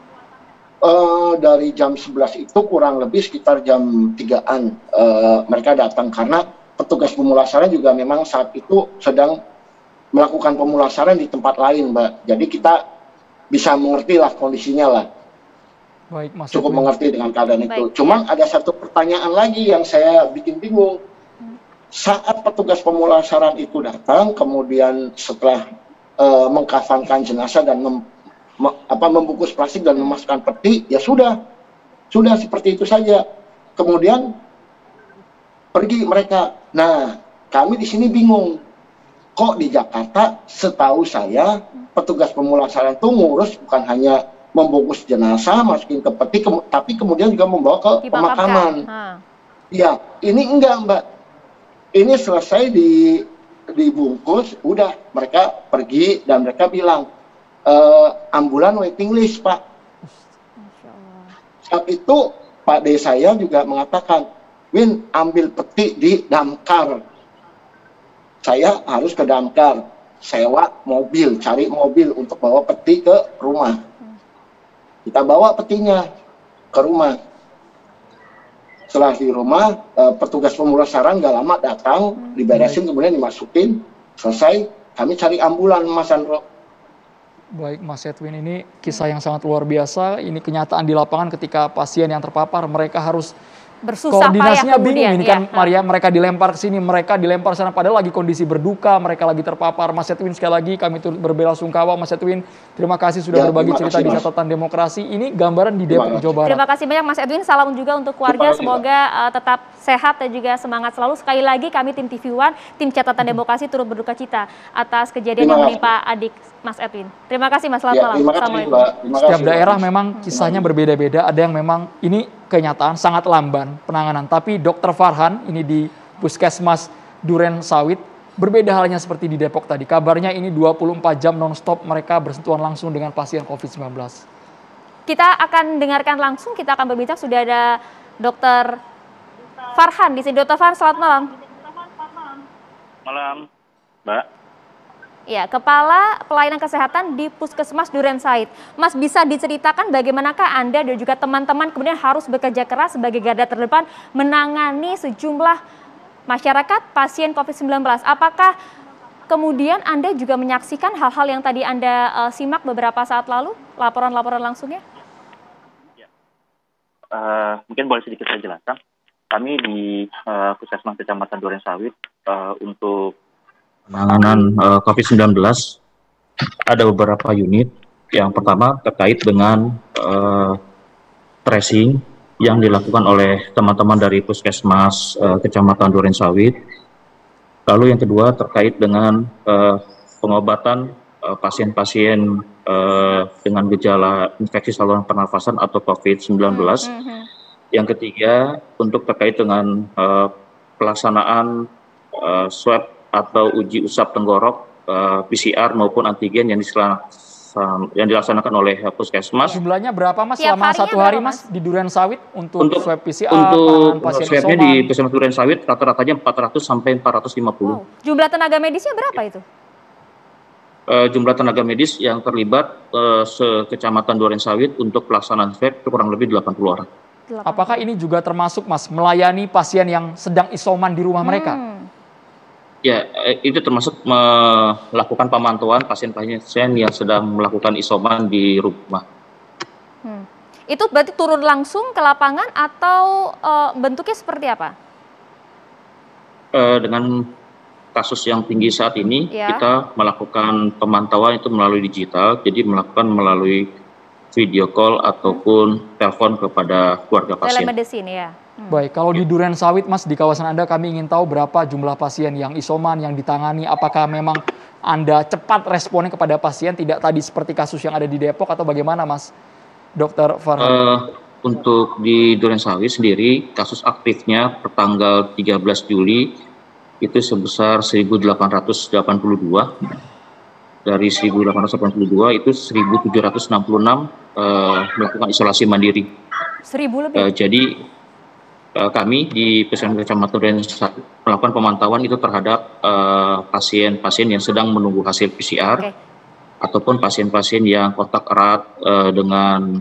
Speaker 7: Dari jam 11 itu kurang lebih sekitar jam 3-an mereka datang, karena petugas pemulasaran juga memang saat itu sedang melakukan pemulasaran di tempat lain, Mbak. Jadi kita bisa mengerti lah kondisinya lah.
Speaker 4: Baik, Mas
Speaker 7: Cukup
Speaker 4: Edwin.
Speaker 7: mengerti dengan keadaan itu.
Speaker 5: Baik,
Speaker 7: Cuma ada satu pertanyaan lagi yang saya bikin bingung. Saat petugas pemulasaran itu datang, kemudian setelah mengkafankan jenazah dan membungkus plastik dan memasukkan peti, ya sudah seperti itu saja. Kemudian pergi mereka. Nah, kami di sini bingung. Kok di Jakarta, setahu saya, petugas pemulasaran itu ngurus bukan hanya membungkus jenazah, masukin ke peti, tapi kemudian juga membawa ke pemakaman. Ya, ini enggak, Mbak. Ini selesai dibungkus, udah mereka pergi dan mereka bilang, ambulan waiting list, Pak. Saat itu Pak D saya juga mengatakan, Win, ambil peti di damkar. Saya harus ke damkar, sewa mobil, cari mobil untuk bawa peti ke rumah. Kita bawa petinya ke rumah. Setelah di rumah, petugas pemulasaran nggak lama datang, diberesin, kemudian dimasukin, selesai, kami cari ambulan, Mas Andro.
Speaker 4: Baik, Mas Edwin, ini kisah yang sangat luar biasa. Ini kenyataan di lapangan ketika pasien yang terpapar, mereka harus
Speaker 5: bersusah
Speaker 4: koordinasinya
Speaker 5: payah
Speaker 4: bingung
Speaker 5: kemudian,
Speaker 4: ini kan, Maria. Mereka dilempar ke sini, mereka dilempar sana, padahal lagi kondisi berduka, mereka lagi terpapar. Mas Edwin, sekali lagi kami turut berbelasungkawa. Mas Edwin, terima kasih sudah berbagi cerita di Catatan Demokrasi. Ini gambaran di Depok, Jawa Barat.
Speaker 5: Terima kasih banyak Mas Edwin, salam juga untuk keluarga, semoga tetap sehat dan juga semangat selalu. Sekali lagi kami tim TV One, tim Catatan Demokrasi turut berduka cita atas kejadian yang menimpa adik Mas Edwin. Terima kasih Mas, selamat malam. Assalamualaikum.
Speaker 4: Setiap daerah memang kisahnya berbeda-beda, ada yang memang ini kenyataan sangat lamban penanganan. Tapi Dr. Farhan ini di Puskesmas Duren Sawit berbeda halnya seperti di Depok tadi. Kabarnya ini 24 jam non-stop mereka bersentuhan langsung dengan pasien COVID-19.
Speaker 5: Kita akan dengarkan langsung, kita akan berbincang. Sudah ada Dr. Farhan di sini. Dr. Farhan, selamat malam.
Speaker 10: Malam, Mbak.
Speaker 5: Ya, Kepala Pelayanan Kesehatan di Puskesmas Duren Sawit. Mas, bisa diceritakan bagaimanakah Anda dan juga teman-teman kemudian harus bekerja keras sebagai garda terdepan menangani sejumlah masyarakat pasien COVID-19. Apakah kemudian Anda juga menyaksikan hal-hal yang tadi Anda simak beberapa saat lalu, laporan-laporan langsungnya?
Speaker 10: Ya. Mungkin boleh sedikit saya jelaskan. Kami di Puskesmas Kecamatan Duren Sawit untuk penanganan COVID-19 ada beberapa unit. Yang pertama terkait dengan tracing yang dilakukan oleh teman-teman dari Puskesmas Kecamatan Duren Sawit. Lalu yang kedua terkait dengan pengobatan pasien-pasien dengan gejala infeksi saluran pernafasan atau COVID-19. Yang ketiga untuk terkait dengan pelaksanaan swab atau uji usap tenggorok, PCR maupun antigen yang dilaksanakan oleh Puskesmas.
Speaker 4: Jumlahnya berapa, Mas, selama satu hari, Mas, di Duren Sawit untuk swab PCR?
Speaker 10: Untuk swabnya di Puskesmas Duren Sawit rata-ratanya 400 sampai 450.
Speaker 5: Jumlah tenaga medisnya berapa itu?
Speaker 10: Jumlah tenaga medis yang terlibat se-Kecamatan Duren Sawit untuk pelaksanaan swab kurang lebih 80 orang.
Speaker 4: Apakah ini juga termasuk, Mas, melayani pasien yang sedang isoman di rumah mereka?
Speaker 10: Ya, itu termasuk melakukan pemantauan pasien-pasien yang sedang melakukan isoman di rumah.
Speaker 5: Itu berarti turun langsung ke lapangan atau bentuknya seperti apa?
Speaker 10: Dengan kasus yang tinggi saat ini, kita melakukan pemantauan itu melalui digital, jadi melakukan melalui video call ataupun telepon kepada keluarga pasien.
Speaker 5: Telemedicine, ya.
Speaker 4: Baik, kalau di Duren Sawit, Mas, di kawasan Anda kami ingin tahu berapa jumlah pasien yang isoman, yang ditangani. Apakah memang Anda cepat responnya kepada pasien, tidak tadi seperti kasus yang ada di Depok, atau bagaimana, Mas, Dr. Farhan?
Speaker 10: Untuk di Duren Sawit sendiri, kasus aktifnya pertanggal 13 Juli itu sebesar 1.882. dari 1.882 itu 1.766 melakukan isolasi mandiri.
Speaker 5: 1.000 lebih?
Speaker 10: Jadi kami di Puskesmas Kecamatan Duren Sawit melakukan pemantauan itu terhadap pasien-pasien yang sedang menunggu hasil PCR ataupun pasien-pasien yang kontak erat dengan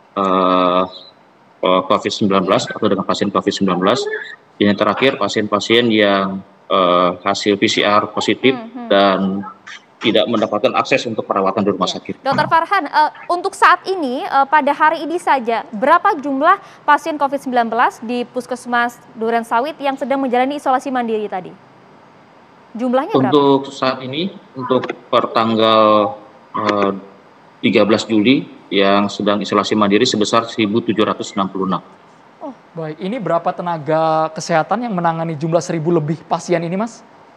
Speaker 10: COVID-19 atau dengan pasien COVID-19. Yang terakhir pasien-pasien yang hasil PCR positif dan tidak mendapatkan akses untuk perawatan di rumah sakit.
Speaker 5: Dr. Farhan, untuk saat ini, pada hari ini saja, berapa jumlah pasien COVID-19 di Puskesmas Duren Sawit yang sedang menjalani isolasi mandiri tadi? Jumlahnya berapa?
Speaker 10: Untuk saat ini, untuk per tanggal 13 Juli yang sedang isolasi mandiri sebesar 1.766.
Speaker 4: Oh, baik. Ini berapa tenaga kesehatan yang menangani jumlah 1.000 lebih pasien ini, Mas?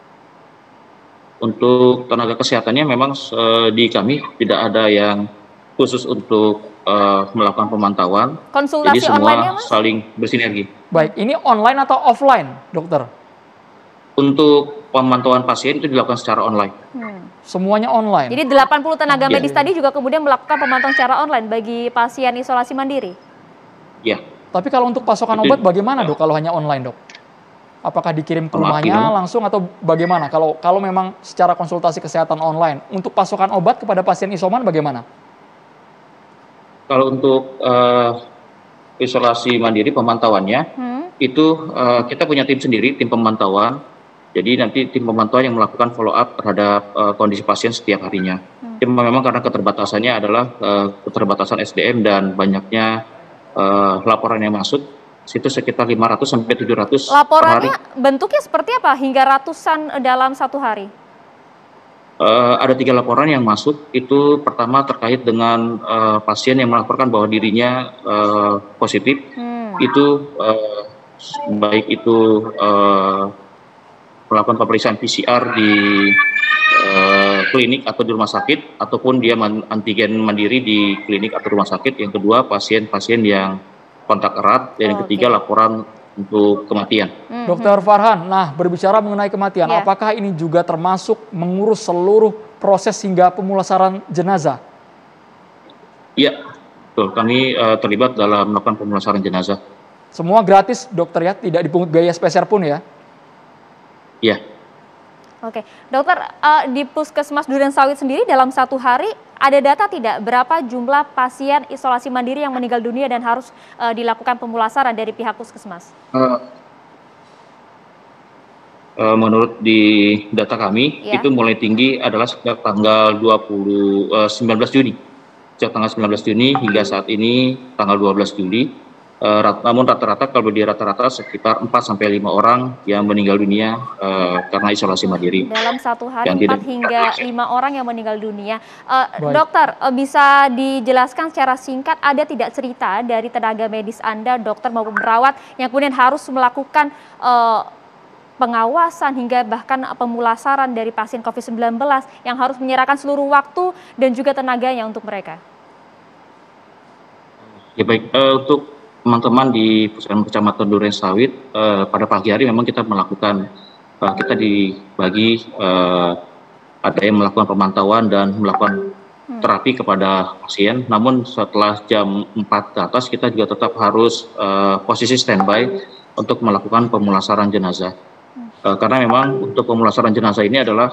Speaker 4: Untuk tenaga kesehatannya memang di kami tidak ada yang khusus untuk melakukan pemantauan.
Speaker 5: Konsultasi
Speaker 10: jadi semua
Speaker 5: online-nya, Mas?
Speaker 10: saling bersinergi.
Speaker 4: Baik, ini online atau offline, dokter?
Speaker 10: Untuk pemantauan pasien itu dilakukan secara online.
Speaker 4: Semuanya online?
Speaker 5: Jadi 80 tenaga medis tadi juga kemudian melakukan pemantauan secara online bagi pasien isolasi mandiri?
Speaker 10: Ya.
Speaker 4: Tapi kalau untuk pasokan obat bagaimana, Dok, kalau hanya online, Dok? Apakah dikirim ke rumahnya langsung atau bagaimana? Kalau memang secara konsultasi kesehatan online, untuk pasokan obat kepada pasien isoman bagaimana?
Speaker 10: Kalau untuk isolasi mandiri pemantauannya, itu kita punya tim sendiri, tim pemantauan. Jadi nanti tim pemantauan yang melakukan follow up terhadap kondisi pasien setiap harinya. Memang karena keterbatasannya adalah keterbatasan SDM dan banyaknya laporan yang masuk. Itu sekitar 500 sampai 700
Speaker 5: Laporannya
Speaker 10: per hari.
Speaker 5: bentuknya seperti apa hingga ratusan dalam satu hari?
Speaker 10: Ada 3 laporan yang masuk. Itu pertama terkait dengan pasien yang melaporkan bahwa dirinya positif. Itu baik itu melakukan pemeriksaan PCR di klinik atau di rumah sakit, ataupun dia antigen mandiri di klinik atau rumah sakit. Yang kedua, pasien-pasien yang kontak erat, dan yang ketiga laporan untuk kematian.
Speaker 4: Dokter Farhan, nah berbicara mengenai kematian, apakah ini juga termasuk mengurus seluruh proses hingga pemulasaran jenazah?
Speaker 10: Iya, betul. Kami terlibat dalam melakukan pemulasaran jenazah.
Speaker 4: Semua gratis, dokter ya? Tidak dipungut biaya spesial pun ya?
Speaker 10: Iya.
Speaker 5: Oke, dokter, di Puskesmas Duren Sawit sendiri dalam satu hari ada data tidak berapa jumlah pasien isolasi mandiri yang meninggal dunia dan harus dilakukan pemulasaran dari pihak Puskesmas?
Speaker 10: Menurut di data kami, itu mulai tinggi adalah sejak tanggal 19 Juni. Sejak tanggal 19 Juni hingga saat ini tanggal 12 Juli. Namun rata-rata kalau di rata-rata sekitar 4-5 orang yang meninggal dunia karena isolasi mandiri.
Speaker 5: Dalam satu hari 4 hingga 5 orang yang meninggal dunia. Dokter, bisa dijelaskan secara singkat ada tidak cerita dari tenaga medis Anda, dokter maupun perawat yang kemudian harus melakukan pengawasan hingga bahkan pemulasaran dari pasien COVID-19 yang harus menyerahkan seluruh waktu dan juga tenaganya untuk mereka?
Speaker 10: Ya baik, untuk teman-teman di Puskesmas Kecamatan Duren Sawit, pada pagi hari memang kita melakukan, kita dibagi, ada yang melakukan pemantauan dan melakukan terapi kepada pasien. Namun setelah jam 4 ke atas kita juga tetap harus posisi standby untuk melakukan pemulasaran jenazah. Karena memang untuk pemulasaran jenazah ini adalah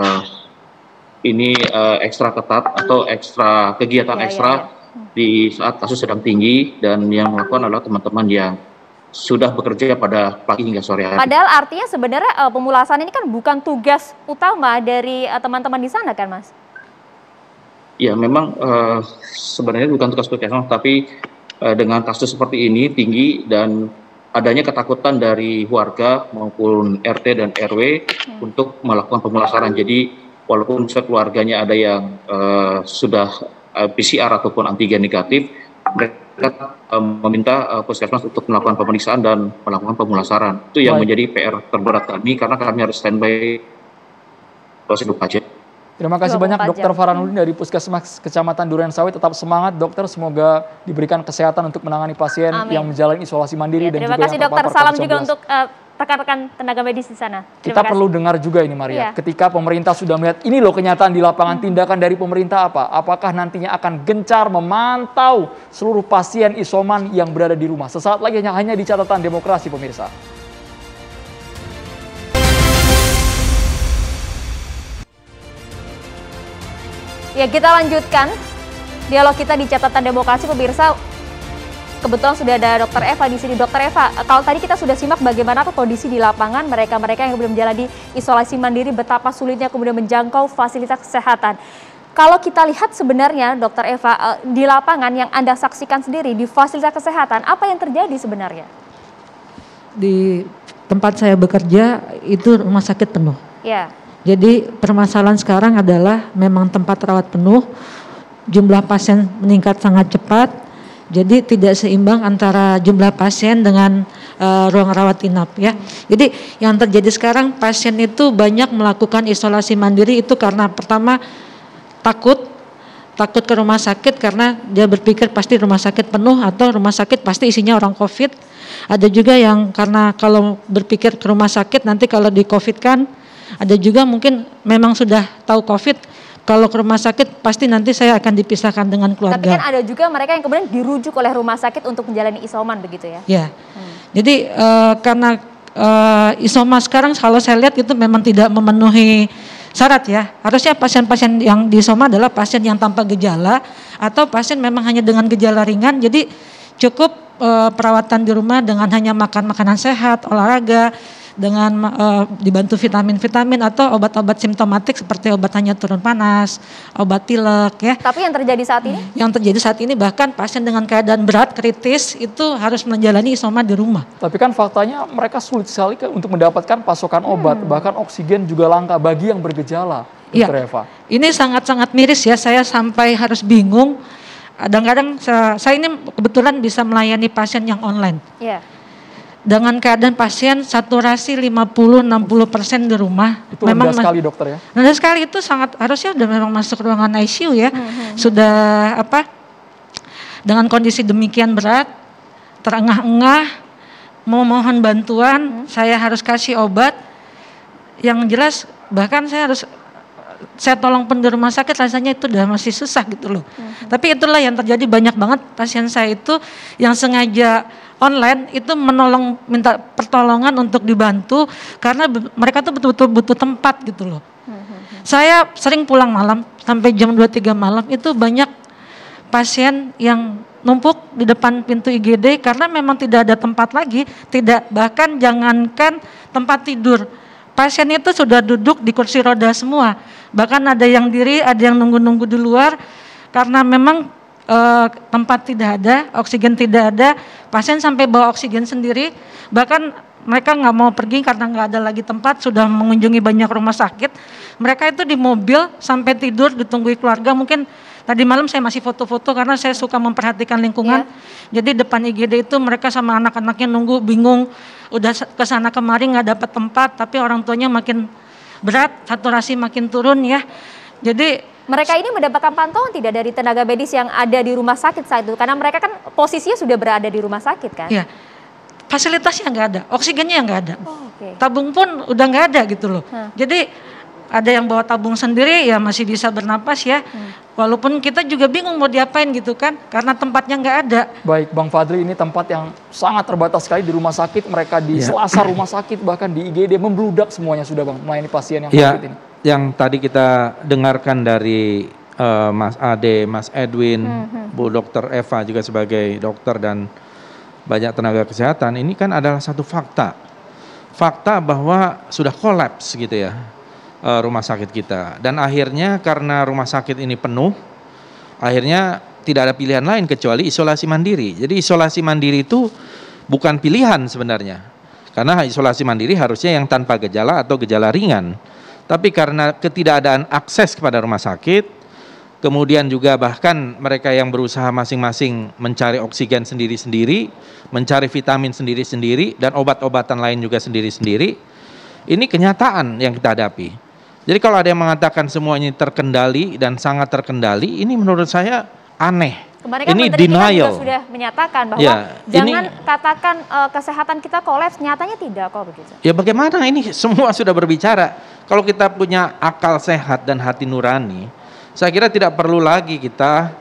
Speaker 10: ekstra ketat atau ekstra kegiatan ekstra di saat kasus sedang tinggi, dan yang melakukan adalah teman-teman yang sudah bekerja pada pagi hingga sore hari.
Speaker 5: Padahal artinya sebenarnya pemulasaran ini kan bukan tugas utama dari teman-teman di sana kan, Mas?
Speaker 10: Ya, memang sebenarnya bukan tugas puskesmas, tapi dengan kasus seperti ini tinggi dan adanya ketakutan dari warga maupun RT dan RW untuk melakukan pemulasaran. Jadi walaupun keluarganya ada yang sudah PCR ataupun antigen negatif, mereka meminta puskesmas untuk melakukan pemeriksaan dan melakukan pemulasaran. Itu yang menjadi PR terberat kami, karena kami harus standby prosedur pasien.
Speaker 4: Terima kasih banyak Dr. Farhanudin dari Puskesmas Kecamatan Durensawit. Tetap semangat dokter, semoga diberikan kesehatan untuk menangani pasien yang menjalani isolasi mandiri dan
Speaker 5: terima
Speaker 4: juga
Speaker 5: kasih
Speaker 4: yang
Speaker 5: dokter.
Speaker 4: terpapar
Speaker 5: Salam
Speaker 4: COVID-19.
Speaker 5: juga untuk rekan-rekan tenaga medis di sana.
Speaker 4: Kita perlu dengar juga ini Maria, ketika pemerintah sudah melihat ini loh kenyataan di lapangan, tindakan dari pemerintah apa? Apakah nantinya akan gencar memantau seluruh pasien isoman yang berada di rumah? Sesaat lagi hanya di Catatan Demokrasi pemirsa.
Speaker 5: Ya, kita lanjutkan dialog kita di Catatan Demokrasi pemirsa. Kebetulan sudah ada Dr. Eva di sini. Dr. Eva, kalau tadi kita sudah simak bagaimana kondisi di lapangan mereka-mereka yang kemudian menjalani isolasi mandiri, betapa sulitnya kemudian menjangkau fasilitas kesehatan. Kalau kita lihat sebenarnya Dr. Eva di lapangan yang Anda saksikan sendiri di fasilitas kesehatan, apa yang terjadi sebenarnya?
Speaker 11: Di tempat saya bekerja itu rumah sakit penuh.
Speaker 5: Ya.
Speaker 11: Jadi permasalahan sekarang adalah memang tempat rawat penuh, jumlah pasien meningkat sangat cepat, jadi tidak seimbang antara jumlah pasien dengan ruang rawat inap ya. Jadi yang terjadi sekarang pasien itu banyak melakukan isolasi mandiri itu karena pertama takut ke rumah sakit karena dia berpikir pasti rumah sakit penuh atau rumah sakit pasti isinya orang COVID. Ada juga yang karena kalau berpikir ke rumah sakit nanti kalau di COVID kan, ada juga mungkin memang sudah tahu COVID, kalau ke rumah sakit pasti nanti saya akan dipisahkan dengan keluarga.
Speaker 5: Tapi kan ada juga mereka yang kemudian dirujuk oleh rumah sakit untuk menjalani isoman begitu ya?
Speaker 11: Ya, jadi karena isoman sekarang kalau saya lihat itu memang tidak memenuhi syarat ya. Harusnya pasien-pasien yang di isoman adalah pasien yang tanpa gejala atau pasien memang hanya dengan gejala ringan, jadi cukup perawatan di rumah dengan hanya makan makanan sehat, olahraga, dengan dibantu vitamin-vitamin atau obat-obat simptomatik seperti obat hanya turun panas, obat pilek ya.
Speaker 5: Tapi yang terjadi saat ini?
Speaker 11: Yang terjadi saat ini bahkan pasien dengan keadaan berat, kritis itu harus menjalani isoman di rumah.
Speaker 4: Tapi kan faktanya mereka sulit sekali untuk mendapatkan pasokan obat, bahkan oksigen juga langka bagi yang bergejala. Dr. Eva.
Speaker 11: Ini sangat-sangat miris ya, saya sampai harus bingung. Kadang-kadang saya ini kebetulan bisa melayani pasien yang online.
Speaker 5: Iya.
Speaker 11: Dengan keadaan pasien saturasi 50-60% di rumah.
Speaker 4: Itu memang rendah sekali dokter ya?
Speaker 11: Rendah sekali, itu sangat harusnya udah memang masuk ruangan ICU ya. Sudah dengan kondisi demikian berat, terengah-engah, memohon bantuan, saya harus kasih obat. Yang jelas bahkan saya tolong pun di rumah sakit rasanya itu udah masih susah gitu loh. Tapi itulah yang terjadi, banyak banget pasien saya itu yang sengaja online itu minta pertolongan untuk dibantu karena mereka tuh betul-betul butuh tempat gitu loh. Saya sering pulang malam sampai jam 2-3 malam itu banyak pasien yang numpuk di depan pintu IGD karena memang tidak ada tempat lagi, bahkan jangankan tempat tidur. Pasien itu sudah duduk di kursi roda semua. Bahkan ada yang diri, ada yang nunggu-nunggu di luar karena memang tempat tidak ada, oksigen tidak ada, pasien sampai bawa oksigen sendiri, bahkan mereka nggak mau pergi karena nggak ada lagi tempat, sudah mengunjungi banyak rumah sakit, mereka itu di mobil sampai tidur ditunggu keluarga. Mungkin tadi malam saya masih foto-foto karena saya suka memperhatikan lingkungan, jadi depan IGD itu mereka sama anak-anaknya nunggu, bingung, udah kesana kemari nggak dapat tempat, tapi orang tuanya makin berat, saturasi makin turun ya, jadi
Speaker 5: mereka ini mendapatkan pantauan tidak dari tenaga medis yang ada di rumah sakit saat itu? Karena mereka kan posisinya sudah berada di rumah sakit kan?
Speaker 11: Iya, fasilitasnya nggak ada, oksigennya nggak ada, tabung pun udah nggak ada gitu loh. Jadi ada yang bawa tabung sendiri ya masih bisa bernapas ya, walaupun kita juga bingung mau diapain gitu kan, karena tempatnya nggak ada.
Speaker 4: Baik Bang Fadli, ini tempat yang sangat terbatas sekali di rumah sakit, mereka di selasar rumah sakit, bahkan di IGD membludak semuanya sudah Bang, melayani pasien yang COVID ini.
Speaker 1: Yang tadi kita dengarkan dari Mas Ade, Mas Edwin, Bu Dr. Eva juga sebagai dokter dan banyak tenaga kesehatan, ini kan adalah satu fakta bahwa sudah kolaps gitu ya rumah sakit kita, dan akhirnya karena rumah sakit ini penuh, akhirnya tidak ada pilihan lain kecuali isolasi mandiri. Jadi isolasi mandiri itu bukan pilihan sebenarnya, karena isolasi mandiri harusnya yang tanpa gejala atau gejala ringan. Tapi karena ketidakadaan akses kepada rumah sakit, kemudian juga bahkan mereka yang berusaha masing-masing mencari oksigen sendiri-sendiri, mencari vitamin sendiri-sendiri, dan obat-obatan lain juga sendiri-sendiri, ini kenyataan yang kita hadapi.
Speaker 12: Jadi kalau ada yang mengatakan semuanya terkendali dan sangat terkendali, ini menurut saya aneh.
Speaker 5: Kemarin kan
Speaker 12: ini
Speaker 5: Menteri kita
Speaker 12: denial.
Speaker 5: juga sudah menyatakan bahwa
Speaker 12: jangan
Speaker 5: katakan kesehatan kita kolaps, nyatanya tidak kok begitu.
Speaker 12: Ya bagaimana, ini semua sudah berbicara. Kalau kita punya akal sehat dan hati nurani, saya kira tidak perlu lagi kita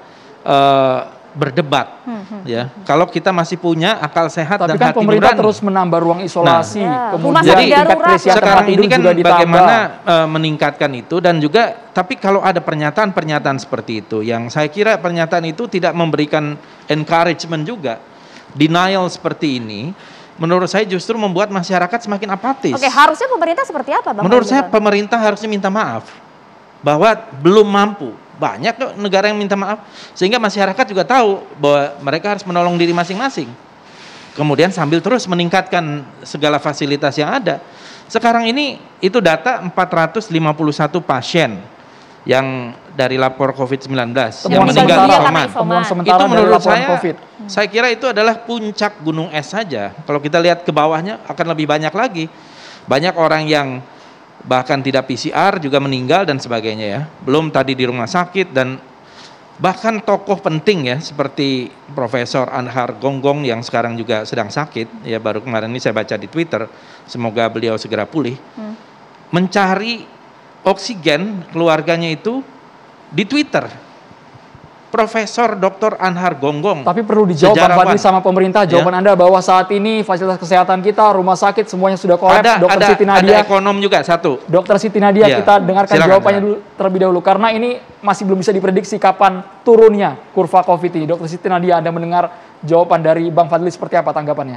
Speaker 12: berdebat. Ya, kalau kita masih punya akal sehat dan hati nurani.
Speaker 4: Tapi kan pemerintah terus menambah ruang isolasi,
Speaker 12: kemudian sekarang ini kan bagaimana meningkatkan itu, dan juga tapi kalau ada pernyataan-pernyataan seperti itu, yang saya kira pernyataan itu tidak memberikan encouragement juga, denial seperti ini, menurut saya justru membuat masyarakat semakin apatis.
Speaker 5: Oke, harusnya pemerintah seperti apa, Bang?
Speaker 12: Menurut saya pemerintah harusnya minta maaf bahwa belum mampu. Banyak kok negara yang minta maaf, sehingga masyarakat juga tahu bahwa mereka harus menolong diri masing-masing. Kemudian sambil terus meningkatkan segala fasilitas yang ada. Sekarang ini itu data 451 pasien yang dari lapor COVID-19 yang meninggal isoman. Itu menurut saya kira itu adalah puncak gunung es saja. Kalau kita lihat ke bawahnya akan lebih banyak lagi. Banyak orang yang bahkan tidak PCR juga meninggal dan sebagainya ya. Belum tadi di rumah sakit, dan bahkan tokoh penting ya seperti Profesor Anhar Gonggong yang sekarang juga sedang sakit ya, baru kemarin ini saya baca di Twitter, semoga beliau segera pulih. Mencari oksigen keluarganya itu di Twitter. Profesor Dr. Anhar Gonggong.
Speaker 4: Tapi perlu dijawab Bang Fadli sama pemerintah, jawaban Anda bahwa saat ini fasilitas kesehatan kita, rumah sakit semuanya sudah kolaps. Dr. Siti Nadia,
Speaker 12: ada ekonom juga satu.
Speaker 4: Dr. Siti Nadia, kita dengarkan jawabannya dulu terlebih dahulu, karena ini masih belum bisa diprediksi kapan turunnya kurva COVID ini. Dr. Siti Nadia, Anda mendengar jawaban dari Bang Fadli seperti apa tanggapannya?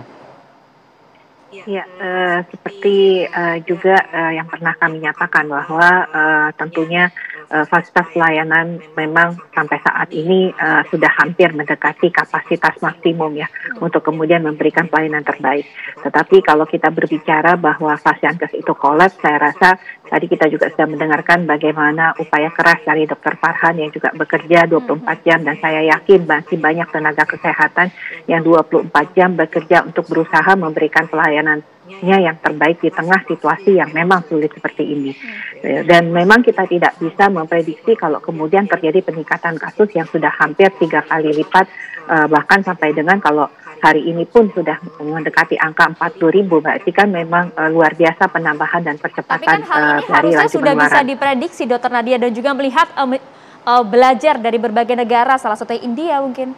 Speaker 13: Ya, seperti juga yang pernah kami nyatakan bahwa tentunya fasilitas pelayanan memang sampai saat ini sudah hampir mendekati kapasitas maksimum ya untuk kemudian memberikan pelayanan terbaik. Tetapi kalau kita berbicara bahwa Fasiankes itu kolaps, saya rasa tadi kita juga sudah mendengarkan bagaimana upaya keras dari Dr. Farhan yang juga bekerja 24 jam, dan saya yakin masih banyak tenaga kesehatan yang 24 jam bekerja untuk berusaha memberikan pelayanan yang terbaik di tengah situasi yang memang sulit seperti ini. Dan memang kita tidak bisa memprediksi kalau kemudian terjadi peningkatan kasus yang sudah hampir 3 kali lipat, bahkan sampai dengan kalau hari ini pun sudah mendekati angka 40.000, berarti kan memang luar biasa penambahan dan percepatan.
Speaker 5: Tapi kan hal ini harusnya sudah bisa diprediksi, Dr. Nadia, dan juga melihat belajar dari berbagai negara, salah satunya India mungkin.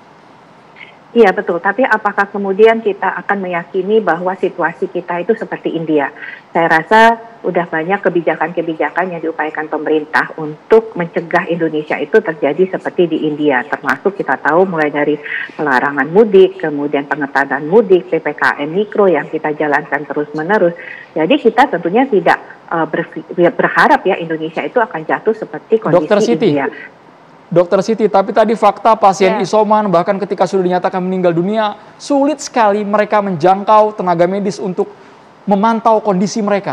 Speaker 13: Iya betul, tapi apakah kemudian kita akan meyakini bahwa situasi kita itu seperti India? Saya rasa udah banyak kebijakan-kebijakan yang diupayakan pemerintah untuk mencegah Indonesia itu terjadi seperti di India. Termasuk kita tahu mulai dari pelarangan mudik, kemudian pengetatan mudik, PPKM mikro yang kita jalankan terus-menerus. Jadi kita tentunya tidak berharap ya Indonesia itu akan jatuh seperti kondisi India.
Speaker 4: Dokter Siti, tapi tadi fakta pasien isoman bahkan ketika sudah dinyatakan meninggal dunia, sulit sekali mereka menjangkau tenaga medis untuk memantau kondisi mereka.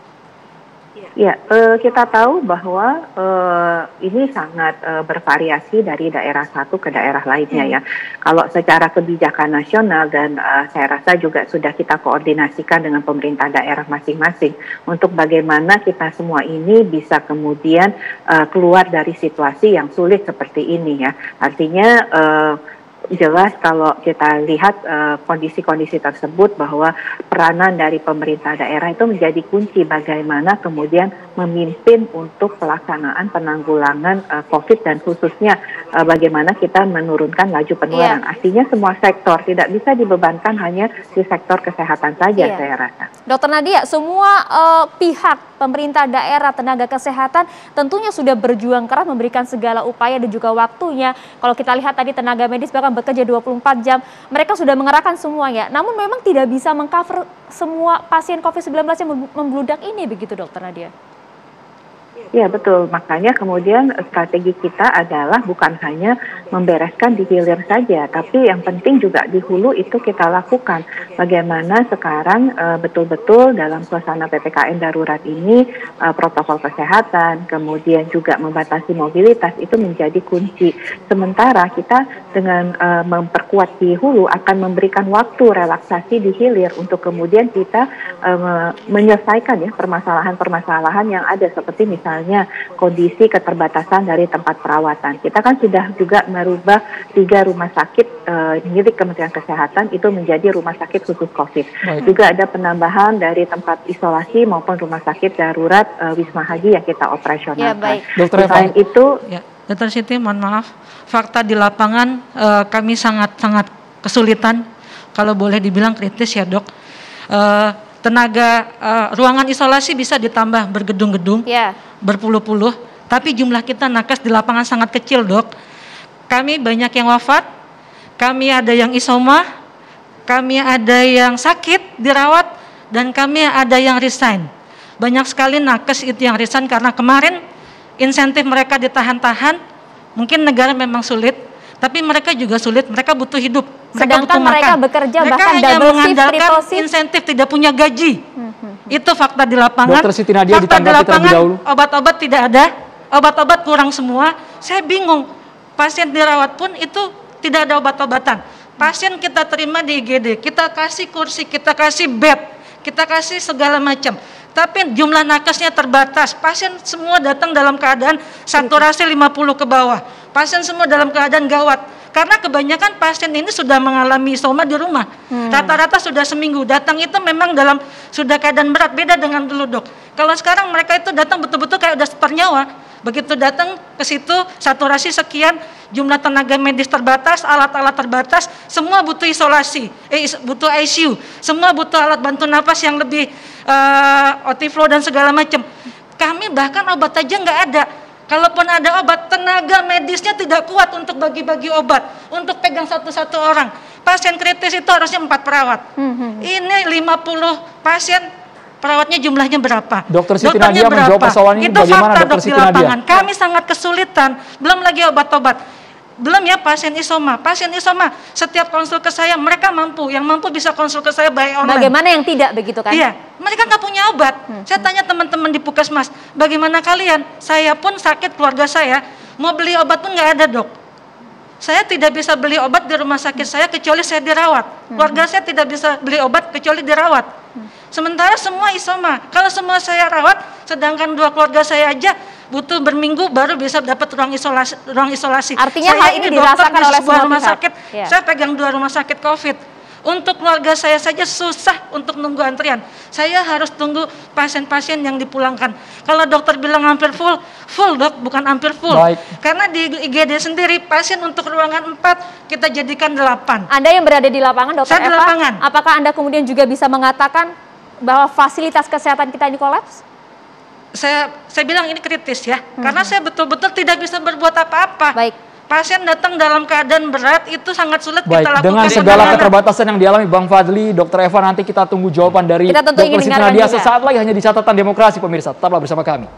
Speaker 13: Ya, kita tahu bahwa ini sangat bervariasi dari daerah satu ke daerah lainnya ya. Kalau secara kebijakan nasional, dan saya rasa juga sudah kita koordinasikan dengan pemerintah daerah masing-masing untuk bagaimana kita semua ini bisa kemudian keluar dari situasi yang sulit seperti ini ya. Artinya jelas kalau kita lihat kondisi-kondisi tersebut bahwa peranan dari pemerintah daerah itu menjadi kunci bagaimana kemudian memimpin untuk pelaksanaan penanggulangan COVID, dan khususnya bagaimana kita menurunkan laju penularan. Artinya semua sektor, tidak bisa dibebankan hanya di sektor kesehatan saja saya rasa.
Speaker 5: Dr. Nadia, semua pihak pemerintah daerah, tenaga kesehatan tentunya sudah berjuang keras memberikan segala upaya dan juga waktunya. Kalau kita lihat tadi tenaga medis bahkan bekerja 24 jam, mereka sudah mengerahkan semuanya. Namun memang tidak bisa mengcover semua pasien COVID-19 yang membludak ini, begitu Dr. Nadia?
Speaker 13: Iya betul, makanya kemudian strategi kita adalah bukan hanya membereskan di hilir saja, tapi yang penting juga di hulu itu kita lakukan. Bagaimana sekarang betul-betul dalam suasana PPKM darurat ini protokol kesehatan, kemudian juga membatasi mobilitas itu menjadi kunci. Sementara kita dengan memperkuat di hulu akan memberikan waktu relaksasi di hilir untuk kemudian kita menyelesaikan ya permasalahan-permasalahan yang ada seperti misalnya kondisi keterbatasan dari tempat perawatan. Kita kan sudah juga merubah 3 rumah sakit milik Kementerian Kesehatan itu menjadi rumah sakit khusus COVID. Juga ada penambahan dari tempat isolasi maupun rumah sakit darurat Wisma Haji yang kita operasionalkan. Selain itu,
Speaker 11: Dr. Siti, mohon maaf, fakta di lapangan kami sangat-sangat kesulitan, kalau boleh dibilang kritis ya dok. Tenaga ruangan isolasi bisa ditambah bergedung-gedung, berpuluh-puluh, tapi jumlah kita nakes di lapangan sangat kecil dok. Kami banyak yang wafat, kami ada yang isoma, kami ada yang sakit dirawat, dan kami ada yang resign. Banyak sekali nakes itu yang resign karena kemarin insentif mereka ditahan-tahan. Mungkin negara memang sulit, tapi mereka juga sulit, mereka butuh hidup, mereka butuh
Speaker 5: mereka
Speaker 11: makan.
Speaker 5: Bekerja
Speaker 11: Mereka
Speaker 5: bahkan
Speaker 11: hanya
Speaker 5: double shift,
Speaker 11: mengandalkan
Speaker 5: triple shift.
Speaker 11: insentif, tidak punya gaji. Itu fakta di lapangan.
Speaker 4: Dr. Siti Nadia
Speaker 11: Fakta di
Speaker 4: ditanggapi terlebih
Speaker 11: lapangan,
Speaker 4: dahulu.
Speaker 11: obat-obat tidak ada, obat-obat kurang semua. Saya bingung, pasien dirawat pun itu tidak ada obat-obatan. Pasien kita terima di IGD, kita kasih kursi, kita kasih bed, kita kasih segala macam. Tapi jumlah nakesnya terbatas. Pasien semua datang dalam keadaan saturasi 50 ke bawah. Pasien semua dalam keadaan gawat. Karena kebanyakan pasien ini sudah mengalami isoma di rumah. Rata-rata sudah seminggu. Datang itu memang dalam sudah keadaan berat. Beda dengan dulu dok. Kalau sekarang mereka itu datang betul-betul kayak udah ternyawa. Begitu datang ke situ saturasi sekian, jumlah tenaga medis terbatas, alat-alat terbatas, semua butuh isolasi, butuh ICU, semua butuh alat bantu nafas yang lebih OT-flow dan segala macam. Kami bahkan obat aja nggak ada. Kalaupun ada obat, tenaga medisnya tidak kuat untuk bagi-bagi obat, untuk pegang satu-satu orang. Pasien kritis itu harusnya 4 perawat. Ini 50 pasien, perawatnya jumlahnya berapa?
Speaker 4: Dr. Siti Nadia menjawab persoalan ini
Speaker 11: itu
Speaker 4: bagaimana
Speaker 11: fakta
Speaker 4: Dr.
Speaker 11: dok di
Speaker 4: Siti Nadia?
Speaker 11: lapangan. Kami sangat kesulitan, belum lagi obat-obat. Belum ya pasien isoma. Pasien isoma setiap konsul ke saya mereka mampu, yang mampu bisa konsul ke saya by online.
Speaker 5: Bagaimana yang tidak begitu kan?
Speaker 11: Iya, mereka nggak punya obat. Saya tanya teman-teman di Puskesmas, bagaimana kalian? Saya pun sakit, keluarga saya mau beli obat pun nggak ada dok. Saya tidak bisa beli obat di rumah sakit saya kecuali saya dirawat. Keluarga saya tidak bisa beli obat kecuali dirawat. Sementara semua isoma. Kalau semua saya rawat, sedangkan 2 keluarga saya aja butuh berminggu baru bisa dapat ruang isolasi.
Speaker 5: Artinya
Speaker 11: saya
Speaker 5: hal ini dirasakan oleh semua
Speaker 11: rumah
Speaker 5: pihak.
Speaker 11: sakit.
Speaker 5: Ya.
Speaker 11: Saya pegang 2 rumah sakit COVID. Untuk keluarga saya saja susah untuk nunggu antrian. Saya harus tunggu pasien-pasien yang dipulangkan. Kalau dokter bilang hampir full dok, bukan hampir full.
Speaker 4: Baik.
Speaker 11: Karena di IGD sendiri pasien untuk ruangan 4 kita jadikan 8.
Speaker 5: Anda yang berada di lapangan, Dokter
Speaker 11: Saya di
Speaker 5: Eva,
Speaker 11: lapangan.
Speaker 5: apakah Anda kemudian juga bisa mengatakan bahwa fasilitas kesehatan kita ini kolaps?
Speaker 11: Saya bilang ini kritis ya, karena saya betul-betul tidak bisa berbuat apa-apa.
Speaker 5: Baik.
Speaker 11: Pasien datang dalam keadaan berat itu sangat sulit kita
Speaker 4: Baik,
Speaker 11: lakukan.
Speaker 4: dengan segala keterbatasan yang dialami Bang Fadli, Dr. Eva, nanti kita tunggu jawaban dari
Speaker 5: Kita tentu
Speaker 4: Dr.
Speaker 5: ingin
Speaker 4: Siti
Speaker 5: dengarkan
Speaker 4: Nadia
Speaker 5: juga.
Speaker 4: sesaat lagi hanya di Catatan Demokrasi pemirsa. Tetaplah bersama kami.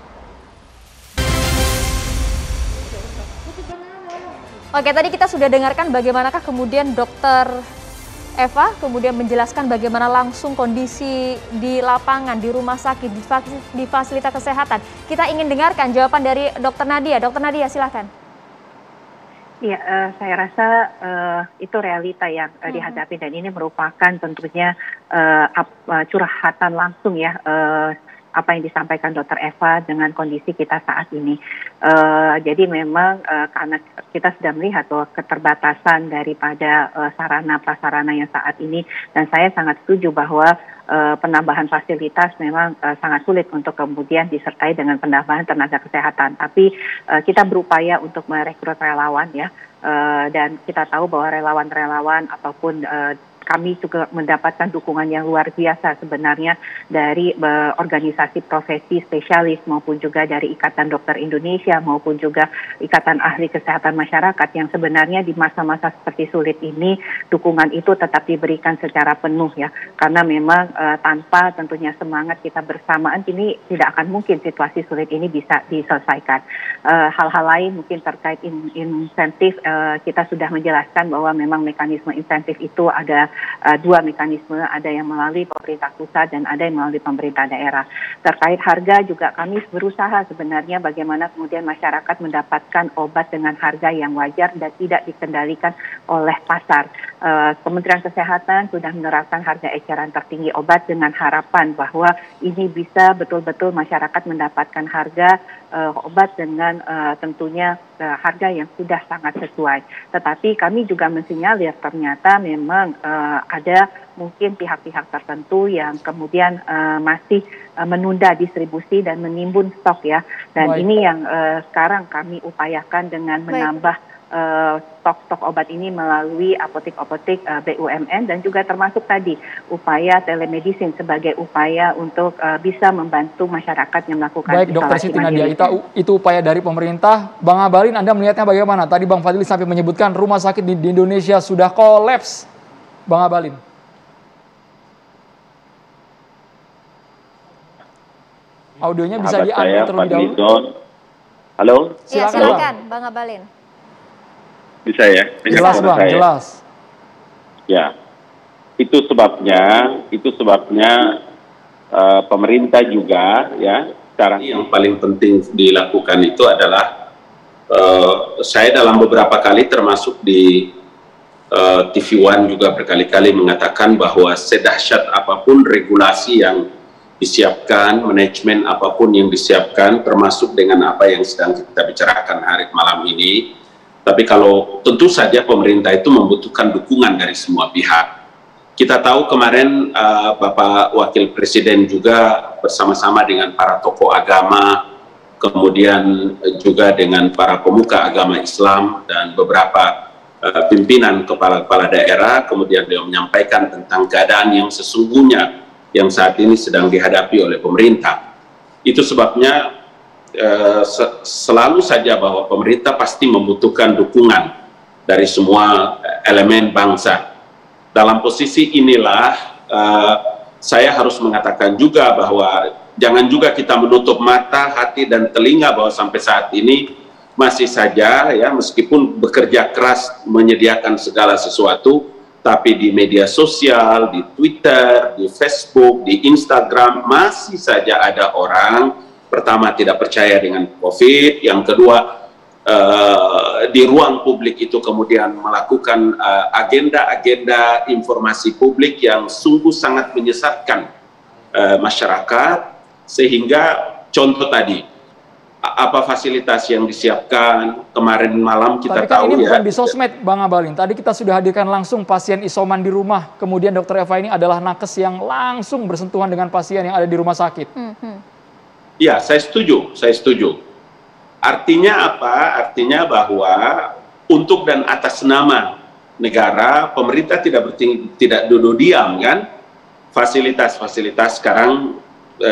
Speaker 5: Oke, tadi kita sudah dengarkan bagaimanakah kemudian Dokter Eva kemudian menjelaskan bagaimana langsung kondisi di lapangan, di rumah sakit, di fasilitas kesehatan. Kita ingin dengarkan jawaban dari Dokter Nadia. Dokter Nadia, silahkan.
Speaker 13: Ya, saya rasa itu realita yang dihadapi dan ini merupakan tentunya curhatan langsung ya apa yang disampaikan Dr. Eva dengan kondisi kita saat ini. Jadi memang karena kita sudah melihat bahwa keterbatasan daripada sarana prasarana yang saat ini, dan saya sangat setuju bahwa penambahan fasilitas memang sangat sulit untuk kemudian disertai dengan penambahan tenaga kesehatan. Tapi kita berupaya untuk merekrut relawan ya, dan kita tahu bahwa relawan-relawan ataupun kami juga mendapatkan dukungan yang luar biasa sebenarnya dari organisasi profesi spesialis maupun juga dari Ikatan Dokter Indonesia maupun juga Ikatan Ahli Kesehatan Masyarakat yang sebenarnya di masa-masa seperti sulit ini dukungan itu tetap diberikan secara penuh ya, karena memang tanpa tentunya semangat kita bersamaan ini tidak akan mungkin situasi sulit ini bisa diselesaikan. Hal-hal lain mungkin terkait insentif, kita sudah menjelaskan bahwa memang mekanisme insentif itu ada dua mekanisme, ada yang melalui pemerintah pusat dan ada yang melalui pemerintah daerah. Terkait harga juga kami berusaha sebenarnya bagaimana kemudian masyarakat mendapatkan obat dengan harga yang wajar dan tidak dikendalikan oleh pasar. Kementerian Kesehatan sudah menerapkan harga eceran tertinggi obat dengan harapan bahwa ini bisa betul-betul masyarakat mendapatkan harga obat dengan tentunya harga yang sudah sangat sesuai. Tetapi kami juga mensinyalir ternyata memang ada mungkin pihak-pihak tertentu yang kemudian masih menunda distribusi dan menimbun stok ya. Dan ini yang sekarang kami upayakan dengan menambah stok-stok obat ini melalui apotek-apotek BUMN dan juga termasuk tadi upaya telemedicine sebagai upaya untuk bisa membantu masyarakat yang melakukan
Speaker 4: Baik, Dokter Siti Nadia, itu upaya dari pemerintah. Bang Abalin, Anda melihatnya bagaimana? Tadi Bang Fadli sampai menyebutkan rumah sakit di Indonesia sudah kolaps. Bang Abalin. Audionya bisa diambil terlebih dahulu.
Speaker 14: Halo?
Speaker 5: Ya, silakan Bang Abalin.
Speaker 14: Bisa ya?
Speaker 4: Jelas Bang, jelas.
Speaker 14: Ya, itu sebabnya pemerintah juga ya, sekarang yang paling penting dilakukan itu adalah saya dalam beberapa kali termasuk di TV One juga berkali-kali mengatakan bahwa sedahsyat apapun regulasi yang disiapkan, manajemen apapun yang disiapkan, termasuk dengan apa yang sedang kita bicarakan hari malam ini. Tapi kalau tentu saja pemerintah itu membutuhkan dukungan dari semua pihak. Kita tahu kemarin Bapak Wakil Presiden juga bersama-sama dengan para tokoh agama, kemudian juga dengan para pemuka agama Islam dan beberapa pimpinan kepala-kepala daerah, kemudian dia menyampaikan tentang keadaan yang sesungguhnya yang saat ini sedang dihadapi oleh pemerintah. Itu sebabnya selalu saja bahwa pemerintah pasti membutuhkan dukungan dari semua elemen bangsa. Dalam posisi inilah saya harus mengatakan juga bahwa jangan juga kita menutup mata, hati dan telinga bahwa sampai saat ini masih saja ya, meskipun bekerja keras menyediakan segala sesuatu, tapi di media sosial, di Twitter, di Facebook, di Instagram masih saja ada orang pertama tidak percaya dengan COVID, yang kedua di ruang publik itu kemudian melakukan agenda-agenda informasi publik yang sungguh sangat menyesatkan masyarakat, sehingga contoh tadi apa fasilitas yang disiapkan kemarin malam kita
Speaker 4: tapi kan
Speaker 14: tahu
Speaker 4: ini
Speaker 14: ya.
Speaker 4: Bukan di sosmed Bang Abalin, tadi kita sudah hadirkan langsung pasien isoman di rumah, kemudian Dokter Eva ini adalah nakes yang langsung bersentuhan dengan pasien yang ada di rumah sakit.
Speaker 14: Ya, saya setuju. Artinya apa? Artinya bahwa untuk dan atas nama negara, pemerintah tidak duduk diam kan? Fasilitas-fasilitas sekarang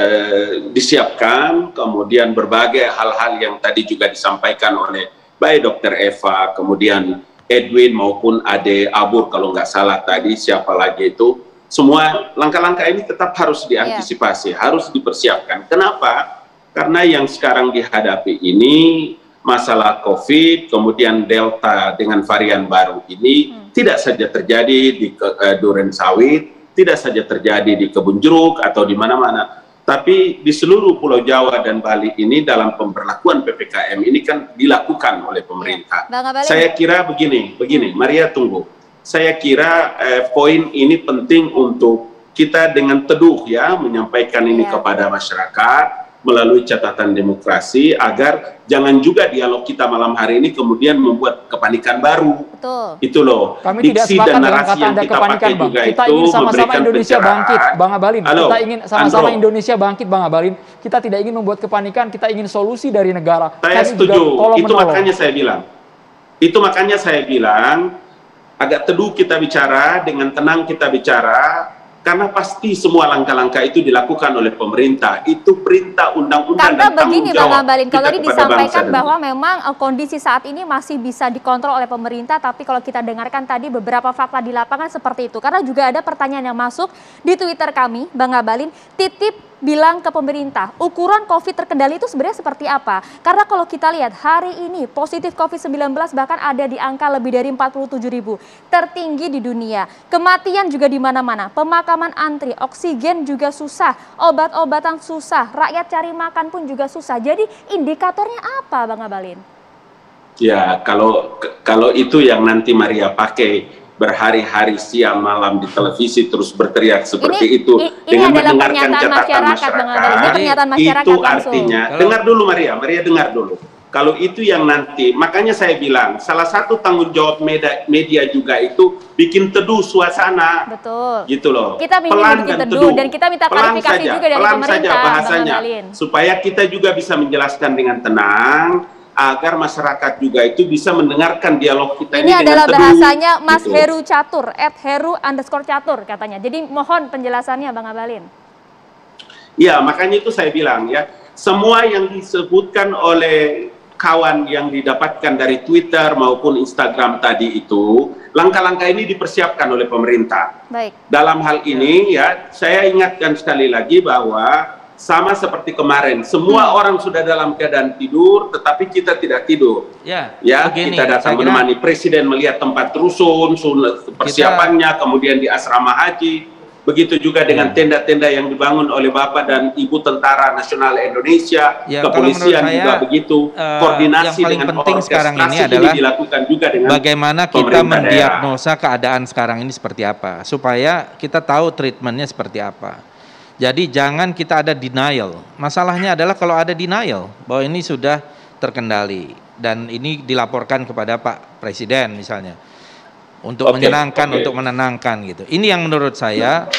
Speaker 14: disiapkan, kemudian berbagai hal-hal yang tadi juga disampaikan oleh baik Dokter Eva, kemudian Edwin maupun Ade Abur kalau nggak salah tadi, siapa lagi itu, semua langkah-langkah ini tetap harus diantisipasi, harus dipersiapkan. Kenapa? Karena yang sekarang dihadapi ini masalah COVID, kemudian Delta dengan varian baru ini tidak saja terjadi di Duren Sawit, tidak saja terjadi di Kebun Jeruk atau di mana-mana, tapi di seluruh Pulau Jawa dan Bali ini dalam pemberlakuan PPKM ini kan dilakukan oleh pemerintah. Saya kira begini, Maria tunggu. Saya kira poin ini penting untuk kita dengan teduh ya menyampaikan ini kepada masyarakat melalui catatan demokrasi, agar jangan juga dialog kita malam hari ini kemudian membuat kepanikan baru. Betul. Itu loh.
Speaker 4: Kami tidak sepakat dengan kata Anda kepanikan, Bang. Kita ingin sama-sama Indonesia bangkit, Bang Abalin.
Speaker 14: Halo,
Speaker 4: kita ingin sama-sama Indonesia bangkit, Bang Abalin. Kita tidak ingin membuat kepanikan, kita ingin solusi dari negara.
Speaker 14: Saya setuju. Itu makanya saya bilang. agak teduh kita bicara, dengan tenang kita bicara, karena pasti semua langkah-langkah itu dilakukan oleh pemerintah. Itu perintah undang-undang
Speaker 5: Karena
Speaker 14: dan tanggung
Speaker 5: begini
Speaker 14: jawab
Speaker 5: Bang Abalin, kalau
Speaker 14: kita
Speaker 5: tadi
Speaker 14: kepada
Speaker 5: disampaikan
Speaker 14: bangsa
Speaker 5: bahwa memang kondisi saat ini masih bisa dikontrol oleh pemerintah, tapi kalau kita dengarkan tadi beberapa fakta di lapangan seperti itu. Karena juga ada pertanyaan yang masuk di Twitter kami, Bang Abalin, titip bilang ke pemerintah, ukuran COVID terkendali itu sebenarnya seperti apa? Karena kalau kita lihat hari ini positif COVID-19 bahkan ada di angka lebih dari 47.000, tertinggi di dunia. Kematian juga di mana-mana, pemakaman antri, oksigen juga susah, obat-obatan susah, rakyat cari makan pun juga susah. Jadi indikatornya apa, Bang Abalin?
Speaker 14: Ya, kalau itu yang nanti Maria pakai berhari-hari siang malam di televisi terus berteriak seperti itu dengan mendengarkan catatan masyarakat, itu artinya dengar dulu Maria dengar dulu. Kalau itu yang nanti, makanya saya bilang salah satu tanggung jawab media juga itu bikin teduh suasana.
Speaker 5: Betul.
Speaker 14: Gitu loh.
Speaker 5: Kita
Speaker 14: pelan
Speaker 5: bikin
Speaker 14: dan
Speaker 5: teduh dan kita minta klarifikasi juga dari pemerintah,
Speaker 14: saja bahasanya, supaya kita juga bisa menjelaskan dengan tenang, agar masyarakat juga itu bisa mendengarkan dialog kita ini
Speaker 5: adalah
Speaker 14: dengan
Speaker 5: bahasanya
Speaker 14: teduh,
Speaker 5: Mas
Speaker 14: gitu.
Speaker 5: Heru Catur, @Heru_Catur katanya. Jadi mohon penjelasannya Bang Abalin.
Speaker 14: Ya, makanya itu saya bilang ya, semua yang disebutkan oleh kawan yang didapatkan dari Twitter maupun Instagram tadi itu, langkah-langkah ini dipersiapkan oleh pemerintah.
Speaker 5: Baik.
Speaker 14: Dalam hal ini ya, saya ingatkan sekali lagi bahwa sama seperti kemarin, semua orang sudah dalam keadaan tidur, tetapi kita tidak tidur. Ya,
Speaker 12: begini,
Speaker 14: kita datang menemani Presiden melihat tempat rusun, persiapannya, kemudian di asrama haji, begitu juga dengan tenda-tenda yang dibangun oleh Bapak dan Ibu Tentara Nasional Indonesia, kepolisian juga begitu, koordinasi
Speaker 12: yang paling
Speaker 14: dengan
Speaker 12: penting sekarang ini adalah
Speaker 14: dilakukan juga dengan
Speaker 12: bagaimana kita mendiagnosa keadaan sekarang ini seperti apa, supaya kita tahu treatmentnya seperti apa. Jadi jangan kita ada denial. Masalahnya adalah kalau ada denial bahwa ini sudah terkendali dan ini dilaporkan kepada Pak Presiden misalnya untuk menyenangkan, untuk menenangkan gitu. Ini yang menurut saya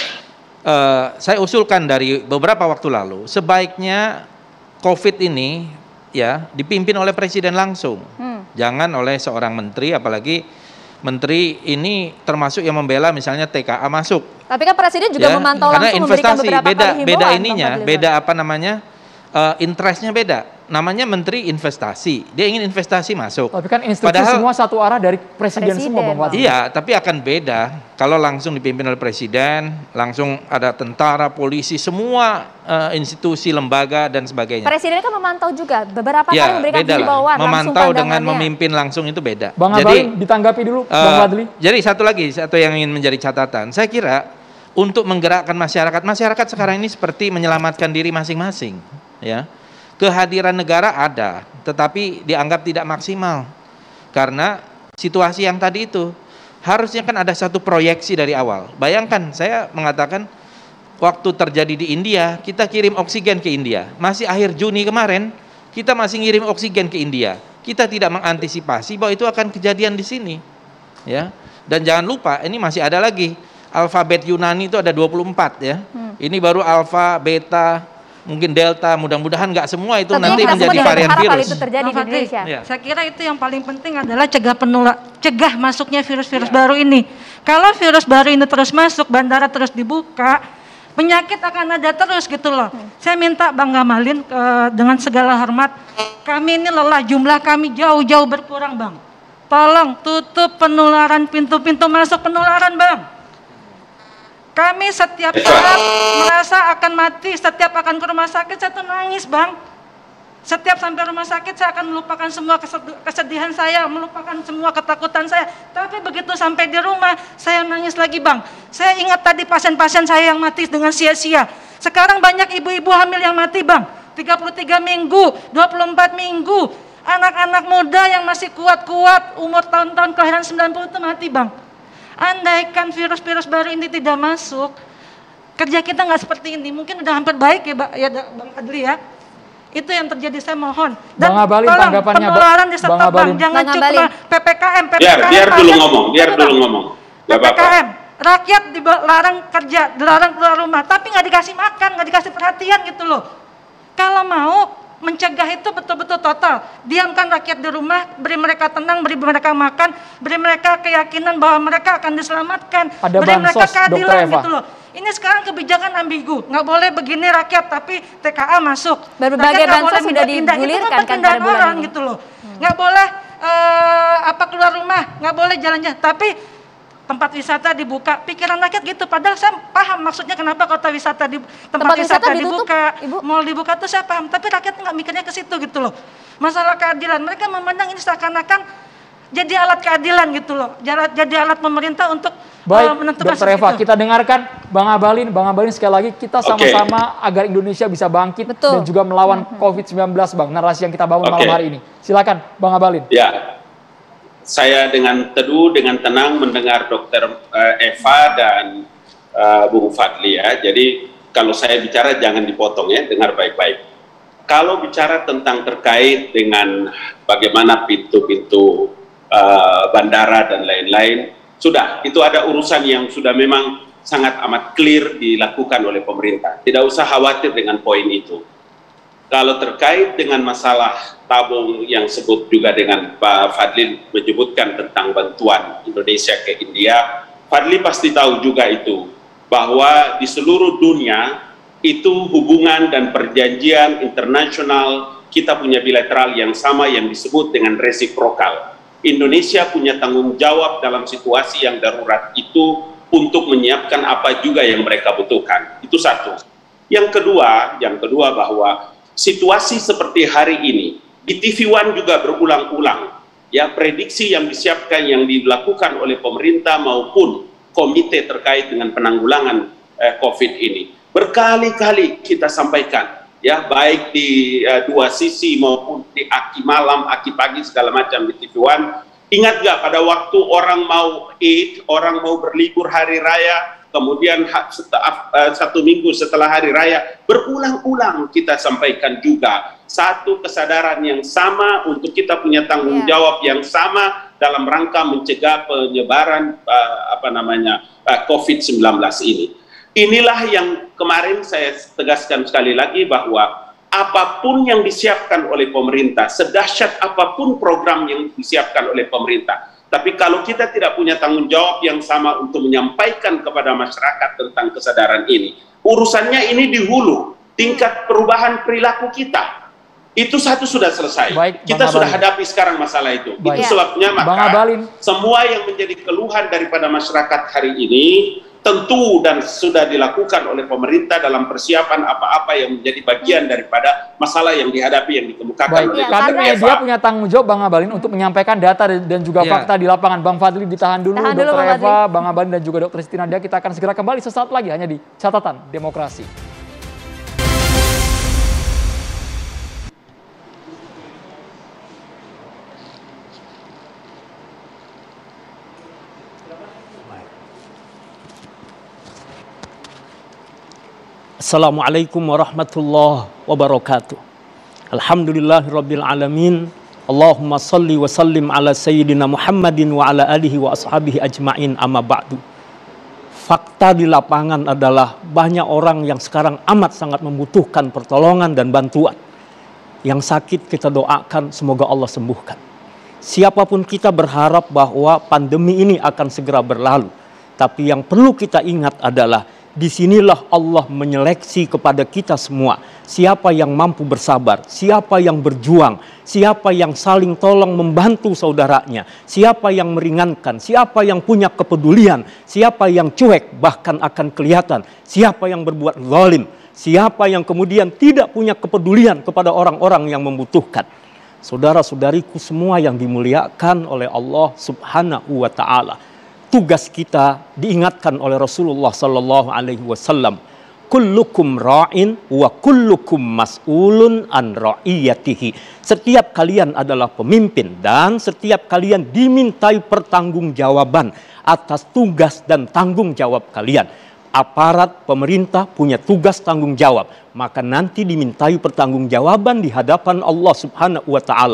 Speaker 12: usulkan dari beberapa waktu lalu, sebaiknya COVID ini ya dipimpin oleh Presiden langsung, jangan oleh seorang menteri, apalagi menteri ini termasuk yang membela misalnya TKA masuk.
Speaker 5: Tapi kan Presiden juga memantau langsung, memberikan beberapa kali himbauan.
Speaker 12: Beda ininya, beda apa namanya, interestnya beda. Namanya Menteri Investasi, dia ingin investasi masuk.
Speaker 4: Tapi kan instruksi semua satu arah dari Presiden semua, Bang Wadli.
Speaker 12: Iya, tapi akan beda kalau langsung dipimpin oleh Presiden, langsung ada tentara, polisi, semua institusi, lembaga dan sebagainya.
Speaker 5: Presiden kan memantau juga beberapa kali memberikan himbauan.
Speaker 12: Memantau dengan memimpin langsung itu beda.
Speaker 4: Bang Abalin, ditanggapi dulu, Bang Wadli.
Speaker 12: Jadi satu yang ingin menjadi catatan, saya kira untuk menggerakkan masyarakat sekarang ini seperti menyelamatkan diri masing-masing, ya. Kehadiran negara ada, tetapi dianggap tidak maksimal karena situasi yang tadi itu. Harusnya kan ada satu proyeksi dari awal. Bayangkan, saya mengatakan waktu terjadi di India, kita kirim oksigen ke India. Masih akhir Juni kemarin, kita masih ngirim oksigen ke India. Kita tidak mengantisipasi bahwa itu akan kejadian di sini, ya. Dan jangan lupa, ini masih ada lagi alfabet Yunani itu ada 24 ya. Ini baru alfa, beta, mungkin delta, mudah-mudahan nggak semua itu nanti menjadi varian virus.
Speaker 5: Itu terjadi di Indonesia.
Speaker 11: Saya kira itu yang paling penting adalah cegah masuknya virus-virus baru ini. Kalau virus baru ini terus masuk, bandara terus dibuka, penyakit akan ada terus gitu loh. Saya minta Bang Abalin dengan segala hormat, kami ini lelah, jumlah kami jauh-jauh berkurang Bang. Tolong tutup penularan, pintu-pintu masuk penularan Bang. Kami setiap saat merasa akan mati, setiap akan ke rumah sakit saya tuh nangis Bang. Setiap sampai rumah sakit saya akan melupakan semua kesedihan saya, melupakan semua ketakutan saya. Tapi begitu sampai di rumah saya nangis lagi Bang. Saya ingat tadi pasien-pasien saya yang mati dengan sia-sia. Sekarang banyak ibu-ibu hamil yang mati Bang. 33 minggu, 24 minggu. Anak-anak muda yang masih kuat-kuat, umur tahun-tahun kelahiran 90 itu mati Bang. Andaikan virus-virus baru ini tidak masuk, kerja kita nggak seperti ini. Mungkin udah hampir baik ya, Bang Adli ya. Itu yang terjadi, saya mohon. Dan
Speaker 4: Bang Abalin,
Speaker 11: tolong penularan di stop Bang. Jangan cuma PPKM.
Speaker 14: Biar dulu ngomong.
Speaker 11: PPKM, rakyat dilarang kerja, dilarang keluar rumah, tapi nggak dikasih makan, nggak dikasih perhatian gitu loh. Kalau mau mencegah itu betul-betul total. Diamkan rakyat di rumah, beri mereka tenang, beri mereka makan, beri mereka keyakinan bahwa mereka akan diselamatkan, beri mereka keadilan gitu loh. Ini sekarang kebijakan ambigu, nggak boleh begini rakyat, tapi TKA masuk.
Speaker 5: Berbagai bansos sudah digulirkan kan pada bulan ini.
Speaker 11: Gitu loh. Nggak boleh keluar rumah, nggak boleh jalan-jalan, tapi tempat wisata dibuka. Pikiran rakyat gitu, padahal saya paham maksudnya kenapa tempat wisata dibuka, mall dibuka tuh saya paham, tapi rakyat nggak mikirnya ke situ gitu loh. Masalah keadilan, mereka memandang ini seakan-akan jadi alat keadilan gitu loh, jadi alat pemerintah untuk menentukan.
Speaker 4: Dr. Eva, kita dengarkan Bang Abalin sekali lagi, kita sama-sama agar Indonesia bisa bangkit dan juga melawan COVID-19, Bang, narasi yang kita bangun malam hari ini. Silakan Bang Abalin.
Speaker 14: Ya, saya dengan teduh, dengan tenang mendengar Dr. Eva dan Bung Fadli ya. Jadi kalau saya bicara jangan dipotong ya, dengar baik-baik. Kalau bicara tentang terkait dengan bagaimana pintu-pintu bandara dan lain-lain, sudah, itu ada urusan yang sudah memang sangat amat clear dilakukan oleh pemerintah. Tidak usah khawatir dengan poin itu. Kalau terkait dengan masalah tabung yang sebut juga dengan Pak Fadli menyebutkan tentang bantuan Indonesia ke India, Fadli pasti tahu juga itu, bahwa di seluruh dunia itu hubungan dan perjanjian internasional kita punya bilateral yang sama yang disebut dengan resiprokal. Indonesia punya tanggung jawab dalam situasi yang darurat itu untuk menyiapkan apa juga yang mereka butuhkan. Itu satu. Yang kedua bahwa situasi seperti hari ini di TV One juga berulang-ulang ya, prediksi yang disiapkan yang dilakukan oleh pemerintah maupun komite terkait dengan penanggulangan COVID ini berkali-kali kita sampaikan ya, baik di dua sisi maupun di aki malam, aki pagi segala macam di TV One. Ingat gak pada waktu orang mau Eid, orang mau berlibur hari raya, kemudian 1 minggu setelah hari raya, berulang-ulang kita sampaikan juga satu kesadaran yang sama untuk kita punya tanggung jawab yang sama dalam rangka mencegah penyebaran COVID-19 ini. Inilah yang kemarin saya tegaskan sekali lagi bahwa apapun yang disiapkan oleh pemerintah, sedahsyat apapun program yang disiapkan oleh pemerintah, tapi kalau kita tidak punya tanggung jawab yang sama untuk menyampaikan kepada masyarakat tentang kesadaran ini, urusannya ini di hulu, tingkat perubahan perilaku kita. Itu satu sudah selesai. Baik, kita sudah hadapi sekarang masalah itu. Baik. Itu sebabnya maka semua yang menjadi keluhan daripada masyarakat hari ini tentu dan sudah dilakukan oleh pemerintah dalam persiapan apa-apa yang menjadi bagian daripada masalah yang dihadapi yang dikemukakan oleh
Speaker 4: kami media punya tanggung jawab Bang Abalin untuk menyampaikan data dan juga fakta di lapangan. Bang Fadli ditahan dulu, Dr. Eva, Bang Abalin dan juga Dr. Siti Nadia, kita akan segera kembali sesaat lagi hanya di Catatan Demokrasi.
Speaker 15: Assalamualaikum warahmatullahi wabarakatuh. Alhamdulillahirabbil alamin. Allahumma salli wa sallim ala sayyidina Muhammadin wa ala alihi wa ashabihi ajmain, amma ba'du. Fakta di lapangan adalah banyak orang yang sekarang amat sangat membutuhkan pertolongan dan bantuan. Yang sakit kita doakan semoga Allah sembuhkan. Siapapun kita berharap bahwa pandemi ini akan segera berlalu. Tapi yang perlu kita ingat adalah disinilah Allah menyeleksi kepada kita semua. Siapa yang mampu bersabar, siapa yang berjuang, siapa yang saling tolong membantu saudaranya, siapa yang meringankan, siapa yang punya kepedulian, siapa yang cuek bahkan akan kelihatan, siapa yang berbuat zalim, siapa yang kemudian tidak punya kepedulian kepada orang-orang yang membutuhkan. Saudara-saudariku semua yang dimuliakan oleh Allah Subhanahu wa Ta'ala, tugas kita diingatkan oleh Rasulullah Sallallahu Alaihi Wasallam, kullukum ra'in wa kullukum mas'ulun an ra'iyatihi. Setiap kalian adalah pemimpin dan setiap kalian dimintai pertanggungjawaban atas tugas dan tanggung jawab kalian. Aparat pemerintah punya tugas tanggung jawab, maka nanti dimintai pertanggungjawaban di hadapan Allah Subhanahu wa Ta'ala.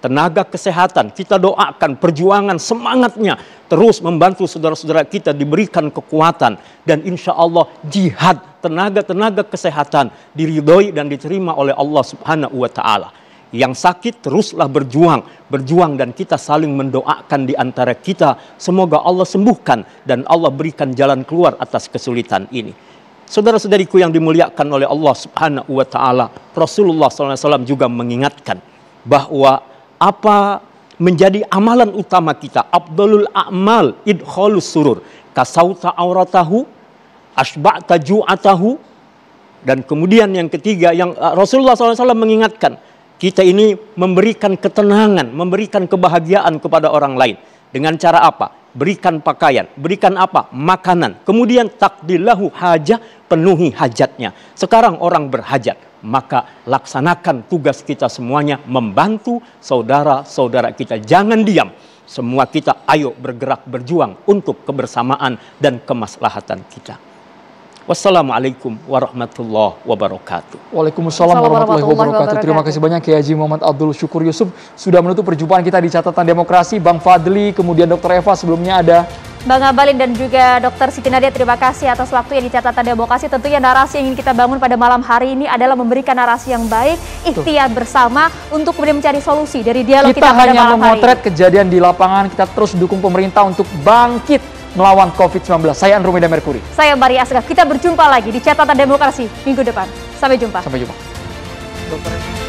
Speaker 15: tenaga kesehatan, kita doakan perjuangan semangatnya terus membantu saudara-saudara kita diberikan kekuatan, dan insya Allah jihad tenaga-tenaga kesehatan diridhoi dan diterima oleh Allah Subhanahu wa Ta'ala. Yang sakit teruslah berjuang dan kita saling mendoakan di antara kita, semoga Allah sembuhkan dan Allah berikan jalan keluar atas kesulitan ini. Saudara-saudariku yang dimuliakan oleh Allah Subhanahu wa Ta'ala, Rasulullah SAW juga mengingatkan bahwa apa menjadi amalan utama kita, afdalul a'mal idkhalus surur, kasauta auratahu, asba'ta ju'atahu, dan kemudian yang ketiga yang Rasulullah SAW mengingatkan, kita ini memberikan ketenangan, memberikan kebahagiaan kepada orang lain. Dengan cara apa? Berikan pakaian, berikan apa? Makanan. Kemudian takdilahu hajah, penuhi hajatnya. Sekarang orang berhajat, maka laksanakan tugas kita semuanya membantu saudara-saudara kita. Jangan diam. Semua kita ayo bergerak berjuang untuk kebersamaan dan kemaslahatan kita. Wassalamualaikum warahmatullahi wabarakatuh.
Speaker 4: Waalaikumsalam warahmatullahi wabarakatuh. Terima kasih banyak Kiai Haji Muhammad Abdul Syukur Yusuf sudah menutup perjumpaan kita di Catatan Demokrasi. Bang Fadli, kemudian Dr. Eva, sebelumnya ada
Speaker 5: Bang Abalin dan juga Dr. Siti Nadia, terima kasih atas waktunya di Catatan Demokrasi. Tentunya narasi yang ingin kita bangun pada malam hari ini adalah memberikan narasi yang baik, ikhtiar bersama untuk kemudian mencari solusi dari dialog kita pada malam hari.
Speaker 4: Kita hanya memotret kejadian di lapangan, kita terus dukung pemerintah untuk bangkit melawan COVID-19. Saya Andrew Meda Merkuri.
Speaker 5: Saya Maria Asgaf. Kita berjumpa lagi di Catatan Demokrasi minggu depan. Sampai jumpa.
Speaker 4: Sampai jumpa.